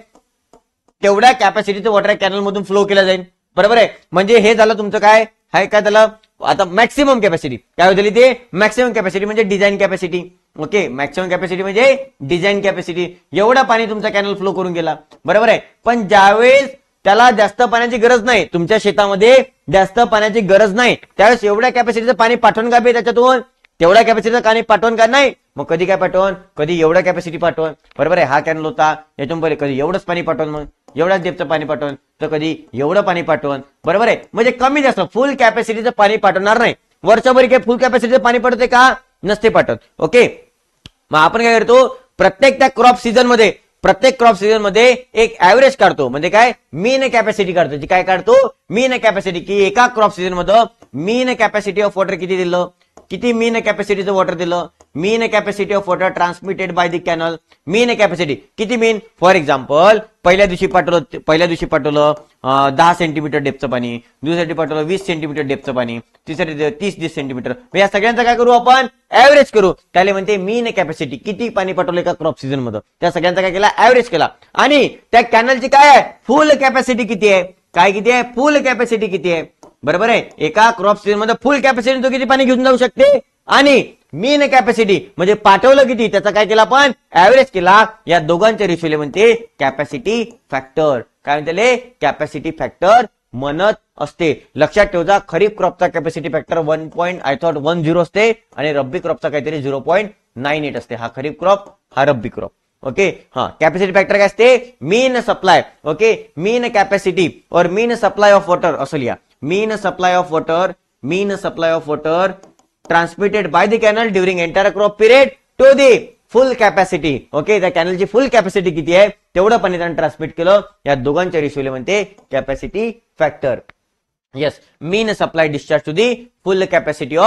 तेवढ्या कॅपॅसिटीचं वॉटर कॅनल मधून फ्लो केलं जाईल, बरोबर आहे. म्हणजे हे झालं तुमचं काय हाय काय झालं आता मॅक्सिमम कॅपॅसिटी काय होती ते मॅक्सिमम कॅपॅसिटी म्हणजे design capacity. Okay maximum capacity म्हणजे डिझाईन कॅपॅसिटी, एवढा पाणी तुमचा कॅनल फ्लो करून गेला, बरोबर आहे. पण ज्यावेळेस त्याला जास्त पाण्याची गरज नाही, तुमच्या शेतामध्ये जास्त पाण्याची गरज नाही, त्यावेळेस एवढ्या कॅपॅसिटीचं पाणी पाठवून का बे त्याच्यातून, तेवढ्या कॅपॅसिटीचं पाणी पाठवून का नाही, मग कधी काय पाठवून, कधी एवढ्या कॅपॅसिटी पाठवून, बरोबर आहे. हा कॅनल होता यातून पहिले कधी एवढंच पाणी पाठवून, मग एवढ्याच डेपचं पाणी पाठवून, तर कधी एवढं पाणी पाठवून, बरोबर आहे. म्हणजे कमी जास्त फुल कॅपॅसिटीचं पाणी पाठवणार नाही. वर्षभर काय फुल कॅपॅसिटीचं पाणी पाठवते का, नसते पाठवत. ओके मग आपण काय करतो प्रत्येक त्या क्रॉप सीझन मध्ये, प्रत्येक क्रॉप सीझन मध्ये एक ऍव्हरेज काढतो, म्हणजे काय मीन कॅपॅसिटी काढतो. जी काय काढतो मीन कॅपॅसिटी, की एका क्रॉप सीझन मध्ये मीन कॅपॅसिटी ऑफ वॉटर किती दिलं, किती मीन कॅपॅसिटीचं वॉटर दिलं, mean capacity of water transmitted by the canal, mean capacity किती मीन. फॉर एक्झाम्पल पहिल्या दिवशी पाठवलं पहिल्या दिवशी पाठवलं दहा सेंटीमीटर डेपचं पाणी, दुसऱ्या पाठवलं वीस सेंटीमीटर डेपचं पाणी, तिसऱ्या तीस तीस सेंटीमीटर. या सगळ्यांचं काय करू आपण ऍव्हरेज करू, त्याला म्हणते मीन कॅपॅसिटी, किती पाणी पाठवलं का क्रॉप सीझन मध्ये, त्या सगळ्यांचा काय केला ऍव्हरेज केला. आणि त्या कॅनलची काय आहे फुल कॅपॅसिटी किती आहे, काय किती आहे फुल कॅपॅसिटी किती आहे, बरोबर आहे. एका क्रॉप सीझन मध्ये फुल कॅपॅसिटी तो किती पाणी घेऊन जाऊ शकते, आणि मीन कॅपॅसिटी म्हणजे पाठवलं किती त्याचा काय केला आपण ऍव्हरेज केला. या दोघांच्या रेशोले म्हणते कॅपॅसिटी फॅक्टर, काय म्हणते कॅपॅसिटी फॅक्टर म्हणत असते. लक्षात ठेवजा खरीप क्रॉपचा capacity factor one point I thought one zero असते आणि रब्बी क्रॉपचा काहीतरी झिरो पॉईंट नाईन एट असते. हा खरीप क्रॉप हा रब्बी क्रॉप. ओके हा कॅपॅसिटी फॅक्टर काय असते mean supply, okay mean capacity और मीन सप्लाय ऑफ वॉटर असं लिहा. Mean supply of water, mean supply of water transmitted by the canal during entire crop period to the full capacity. Okay त्या कॅनलची फुल capacity किती आहे तेवढं पाणी त्यानं ट्रान्समिट केलं. या दोघांच्या रेशोले म्हणते capacity factor. Yes mean supply discharge to the full capacity of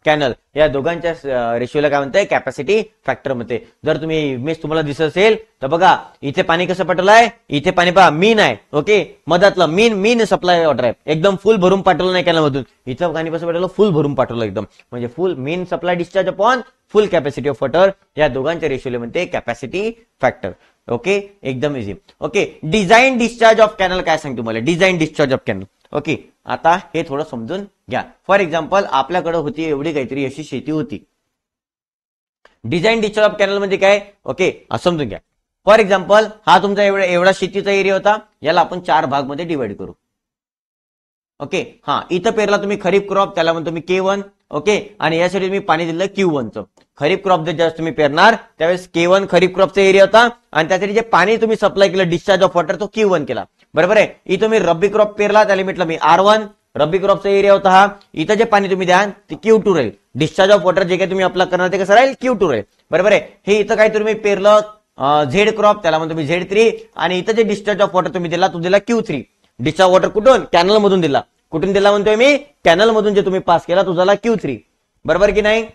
canal या दोघांच्या रेशिओला काय म्हणते कॅपॅसिटी फॅक्टर म्हणते. जर तुम्ही इमेज तुम्हाला दिसत असेल तर बघा इथे पाणी कसं पाठवलं आहे, इथे पाणी पहा मीन आहे ओके, मधातलं मीन मीन सप्लाय वॉटर आहे, एकदम फुल भरून पाठवलं नाही कॅनल मधून, इथं पाणी कसं पाठवलं फुल भरून पाठवलं एकदम, म्हणजे full mean supply discharge upon full capacity of water या दोघांच्या रेशिओला म्हणते कॅपॅसिटी फॅक्टर. ओके एकदम easy. Okay design discharge of canal काय सांगतो तुम्हाला, design discharge of canal. Okay आता हे थोडं समजून घ्या. फॉर एक्झाम्पल आपल्याकडे होती एवढी काहीतरी अशी शेती होती. डिझाईन डिस्चार्ज ऑफ कॅनल म्हणजे काय ओके समजून घ्या. फॉर एक्झाम्पल हा तुमचा एवढा एवढा शेतीचा एरिया होता, याला आपण चार भाग मध्ये डिवाइड करू. ओके हा इथं पेरला तुम्ही खरीप क्रॉप, त्याला म्हणतो मी के वन ओके, आणि यासाठी तुम्ही पाणी दिलं क्यू वनचं. खरीप क्रॉप जर ज्यावेळेस तुम्ही पेरणार त्यावेळेस के वन खरीप क्रॉपचा एरिया होता, आणि त्यासाठी जे पाणी तुम्ही सप्लाय केलं डिस्चार्ज ऑफ वॉटर तो क्यू वन केला. बरोबर आहे. इथं तुम्ही रब्बी क्रॉप पेरला, त्याला म्हटलं मी आर वन, रब्बी क्रॉपचा एरिया होता हा, इथं जे पाणी तुम्ही द्या ते क्यू टू राहील, डिस्चार्ज ऑफ वॉटर जे काही तुम्ही अप्लाय करणार ते कसं राहील क्यू टू राहील. बरोबर आहे. हे इथं काय तुम्ही पेरलं झेड क्रॉप, त्याला म्हणतो मी झेड थ्री, आणि इथं जे डिस्चार्ज ऑफ वॉटर तुम्ही दिला तो दिला क्यू थ्री. डिस्चार्ज वॉटर कुठून कॅनल मधून दिला, कुठून दिला म्हणतोय मी कॅनल मधून जे तुम्ही पास केला तो झाला क्यू थ्री. बरोबर की नाही.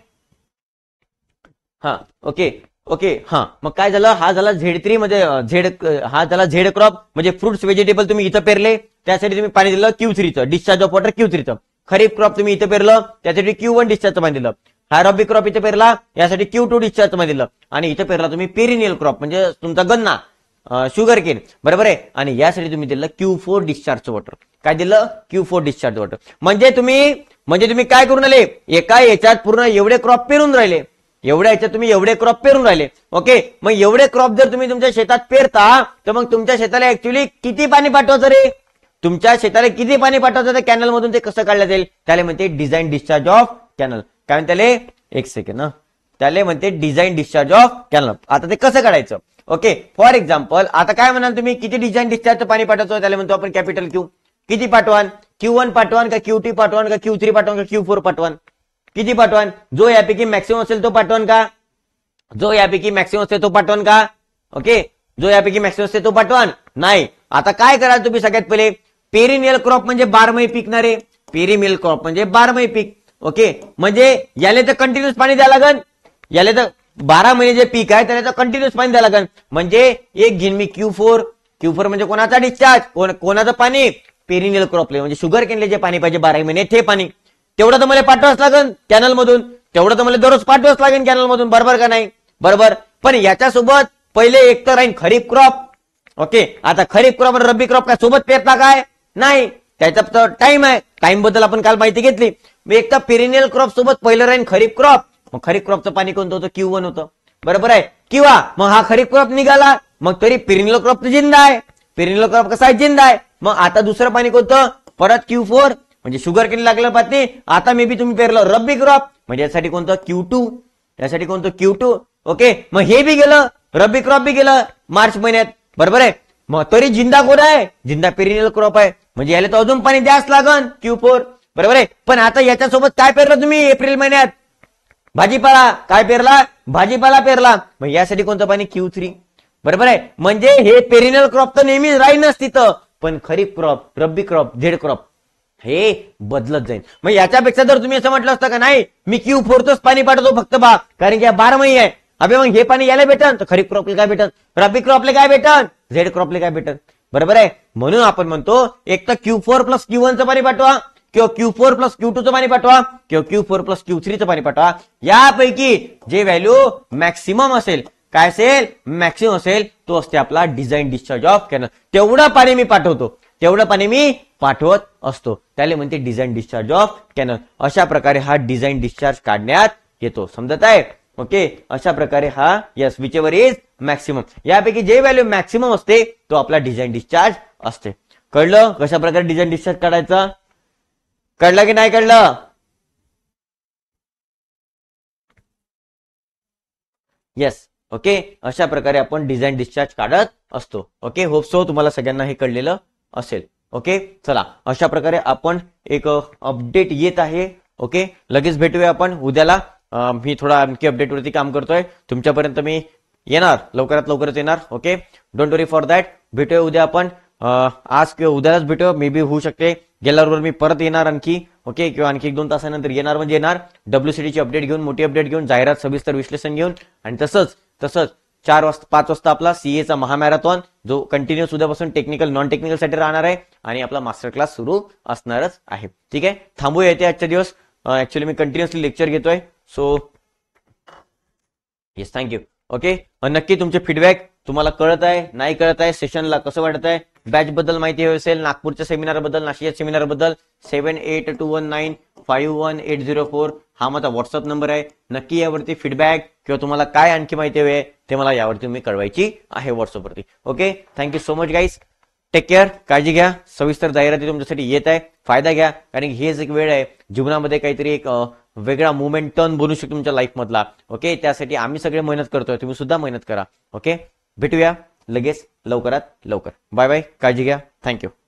हा ओके ओके हा मग काय झालं, हा झाला झेड थ्री म्हणजे झेड हा झाला झेड क्रॉप म्हणजे फ्रुट्स व्हेजिटेबल तुम्ही इथं पेरले, त्यासाठी तुम्ही पाणी दिलं क्यू थ्रीचं, डिस्चार्ज ऑफ वॉटर क्यू थ्रीचं. खरीप क्रॉप तुम्ही इथं पेरलं त्यासाठी क्यू वन डिस्चार्जचं पाणी दिलं. हा रब्बी क्रॉप इथं पेरला यासाठी क्यू टू डिस्चार्जचं पाणी दिलं, आणि इथं पेरला तुम्ही पेरिनियल क्रॉप म्हणजे तुमचा गन्ना शुगर केन. बरोबर आहे. आणि यासाठी तुम्ही दिलं क्यू फोर डिस्चार्जचं वॉटर. काय दिलं क्यू फोर डिस्चार्ज वॉटर. म्हणजे तुम्ही म्हणजे तुम्ही काय करून राहिले, एका याच्यात पूर्ण एवढे क्रॉप पेरून राहिले, एवढ्या याच्यात तुम्ही एवढे क्रॉप पेरून राहिले. ओके मग एवढे क्रॉप जर तुम्ही तुमच्या शेतात पेरता तर मग तुमच्या शेताला ऍक्च्युअली किती पाणी पाठवायचं रे, तुमच्या शेताला किती पाणी पाठवायचं कॅनल मधून ते कसं काढलं जाईल, त्याला म्हणते डिझाईन डिस्चार्ज ऑफ कॅनल. काय म्हणते त्याले एक सेकंड ना, त्याला म्हणते डिझाईन डिस्चार्ज ऑफ कॅनल. आता ते कसं काढायचं ओके. फॉर एक्झाम्पल आता काय म्हणाल तुम्ही किती डिझाईन डिस्चार्जचं पाणी पाठवायचं, त्याला म्हणतो आपण कॅपिटल क्यू. किती पाठवान, क्यू वन पाठवान का क्यू टू पाठवान का क्यू थ्री पाठवान का क्यू फोर पाठवान, किती पाठवान, जो यापैकी मॅक्सिमम असेल तो पाठवान का, जो यापैकी मॅक्सिमम असेल तो पाठवान का. ओके जो यापैकी मॅक्सिमम असेल तो पाठवान नाही. आता काय कराल तुम्ही सगळ्यात पहिले, पेरिनियल क्रॉप म्हणजे बारमाही पिकणारे, पेरिनियल क्रॉप म्हणजे बारमाही पीक. ओके म्हणजे याला तर कंटिन्युअस पाणी द्यावं लागेल, याला तर बारा महिने जे पीक आहे त्याला तर कंटिन्युअस पाणी द्यावं लागेल. म्हणजे एक घेईन मी क्यू फोर, क्यू फोर म्हणजे कोणाचा डिस्चार्ज, कोणाचं पाणी पेरिनियल क्रॉपले म्हणजे शुगर केनले जे पाणी पाहिजे बारा महिने ते पाणी, तेवढं तर मला पाठवाच लागेल कॅनल मधून, तेवढं तर मला दररोज पाठवाच लागेल कॅनल मधून. बरोबर का नाही. बरोबर. पण याच्यासोबत पहिले एक तर राहीन खरीप क्रॉप. ओके आता खरीप क्रॉप आणि रब्बी क्रॉप काय सोबत पेरता काय नाही, त्याचा टाइम आहे, टाइम बद्दल आपण काल माहिती घेतली. एक तर पेरिनियल क्रॉप सोबत पहिलं राहीन खरीप क्रॉप, मग खरीप क्रॉपचं पाणी कोणतं होतं क्यू वन होतं. बरोबर आहे. किंवा मग हा खरीप क्रॉप निघाला मग तरी पेरिनियल क्रॉप जिंदा आहे, पेरिनियल क्रॉप कसा आहे जिंदा आहे, मग आता दुसरं पाणी कोणतं परत क्यू फोर म्हणजे शुगर केन लागलं पाहिजे. आता मे बी तुम्ही पेरलं रब्बी क्रॉप म्हणजे यासाठी कोणतं क्यू टू, यासाठी कोणतं क्यू टू. ओके मग हे बी गेलं, रब्बी क्रॉप बी गेलं मार्च महिन्यात. बरोबर आहे. मग तरी जिंदा कोण आहे, जिंदा पेरिनियल क्रॉप आहे म्हणजे याला तर अजून पाणी द्यास लागन क्यू फोर. बरोबर आहे. पण आता याच्यासोबत काय पेरलं तुम्ही एप्रिल महिन्यात, भाजीपाला. काय पेरला, भाजीपाला पेरला, मग यासाठी कोणतं पाणी क्यू थ्री. बरोबर आहे. म्हणजे हे पेरिनियल क्रॉप तर नेहमी राहीनच तिथं, पण kharif crop, rabi crop, zaid crop हे बदलत जाईल. मग याच्यापेक्षा जर तुम्ही असं म्हटलं असतं का नाही मी क्यू फोरच पाणी पाठवतो फक्त बा कारण की बारा महिने आहे, अबे मग हे पाणी याला भेटन तर खरीप क्रॉपला काय भेटन, रब्बी क्रॉपला काय भेटन, झेड क्रॉपला काय भेटन. बरोबर आहे. म्हणून आपण म्हणतो एक तर क्यू फोर प्लस क्यू वनचं पाणी पाठवा, किंवा क्यू फोर प्लस क्यू टूचं पाणी पाठवा, किंवा क्यू फोर प्लस क्यू थ्रीचं पाणी पाठवा. यापैकी जे व्हॅल्यू मॅक्सिमम असेल, काय असेल मॅक्सिमम असेल, तो असते आपला डिझाईन डिस्चार्ज ऑफ कॅनल. तेवढं पाणी मी पाठवतो, तेवढं पाणी मी पाठवत असतो, त्याला म्हणते डिझाईन डिस्चार्ज ऑफ कॅनल. अशा प्रकारे हा डिझाईन डिस्चार्ज काढण्यात येतो. समजत आहे. ओके अशा प्रकारे हा yes whichever is maximum, यापैकी जे व्हॅल्यू मॅक्सिमम असते तो आपला डिझाईन डिस्चार्ज असते. कळलं कशा प्रकारे डिझाईन डिस्चार्ज काढायचा, कळलं की नाही कळलं. येस ओके अशा प्रकारे आपण डिझाईन डिस्चार्ज काढत असतो. ओके होप सो तुम्हाला सगळ्यांना हे कळलेलं असेल. ओके चला अशा प्रकारे आपण एक अपडेट येत आहे. ओके लगेच भेटूया आपण उद्याला. मी थोडा आणखी अपडेटवरती काम करतोय, तुमच्यापर्यंत मी येणार लवकरात लवकरच येणार. Okay don't worry for that. भेटूया उद्या आपण, आज किंवा उद्यालाच भेटूया, मे बी होऊ शकते गेल्याबरोबर मी परत येणार आणखी, ओके, किंवा आणखी एक दोन तासानंतर येणार, म्हणजे येणार डब्ल्यूसीडीची अपडेट घेऊन, मोठी अपडेट घेऊन, जाहिरात सविस्तर विश्लेषण घेऊन, आणि तसंच तसंच चार वाजता पाच वाजता आपला सीएचा महामॅरेथॉन जो कंटिन्युअस उद्यापासून टेक्निकल नॉन टेक्निकल साठी राहणार आहे, आणि आपला मास्टर क्लास सुरू असणारच आहे. ठीक आहे, थांबूया येते आजच्या दिवस. ऍक्च्युली मी कंटिन्युअसली लेक्चर घेतोय, सो येस थँक्यू. ओके, नक्की तुमचे फीडबॅक, तुम्हाला कळत आहे नाही कळत आहे, सेशनला कसं वाटत आहे, बॅच बद्दल माहिती हवी असेल, नागपूरच्या सेमिनार बद्दल, नाशिकच्या सेमिनार बद्दल, seven eight two one nine five one eight zero four हा माझा व्हॉट्सअप नंबर आहे. नक्की यावरती फीडबॅक किंवा तुम्हाला काय आणखी माहिती हवी आहे ते मला यावरती तुम्ही कळवायची आहे व्हॉट्सअपवरती. Okay, thank you so much guys, take care, काळजी घ्या. सविस्तर जाहिराती तुमच्यासाठी येत आहे, फायदा घ्या, कारण हेच एक वेळ आहे जीवनामध्ये काहीतरी एक वेगळा मुवमेंट टर्न बनू शकतो तुमच्या लाईफ मधला. ओके, त्यासाठी आम्ही सगळे मेहनत करतोय, तुम्ही सुद्धा मेहनत करा. ओके, भेटूया लगेच लवकरात लवकर. बाय बाय, काळजी घ्या, थँक्यू.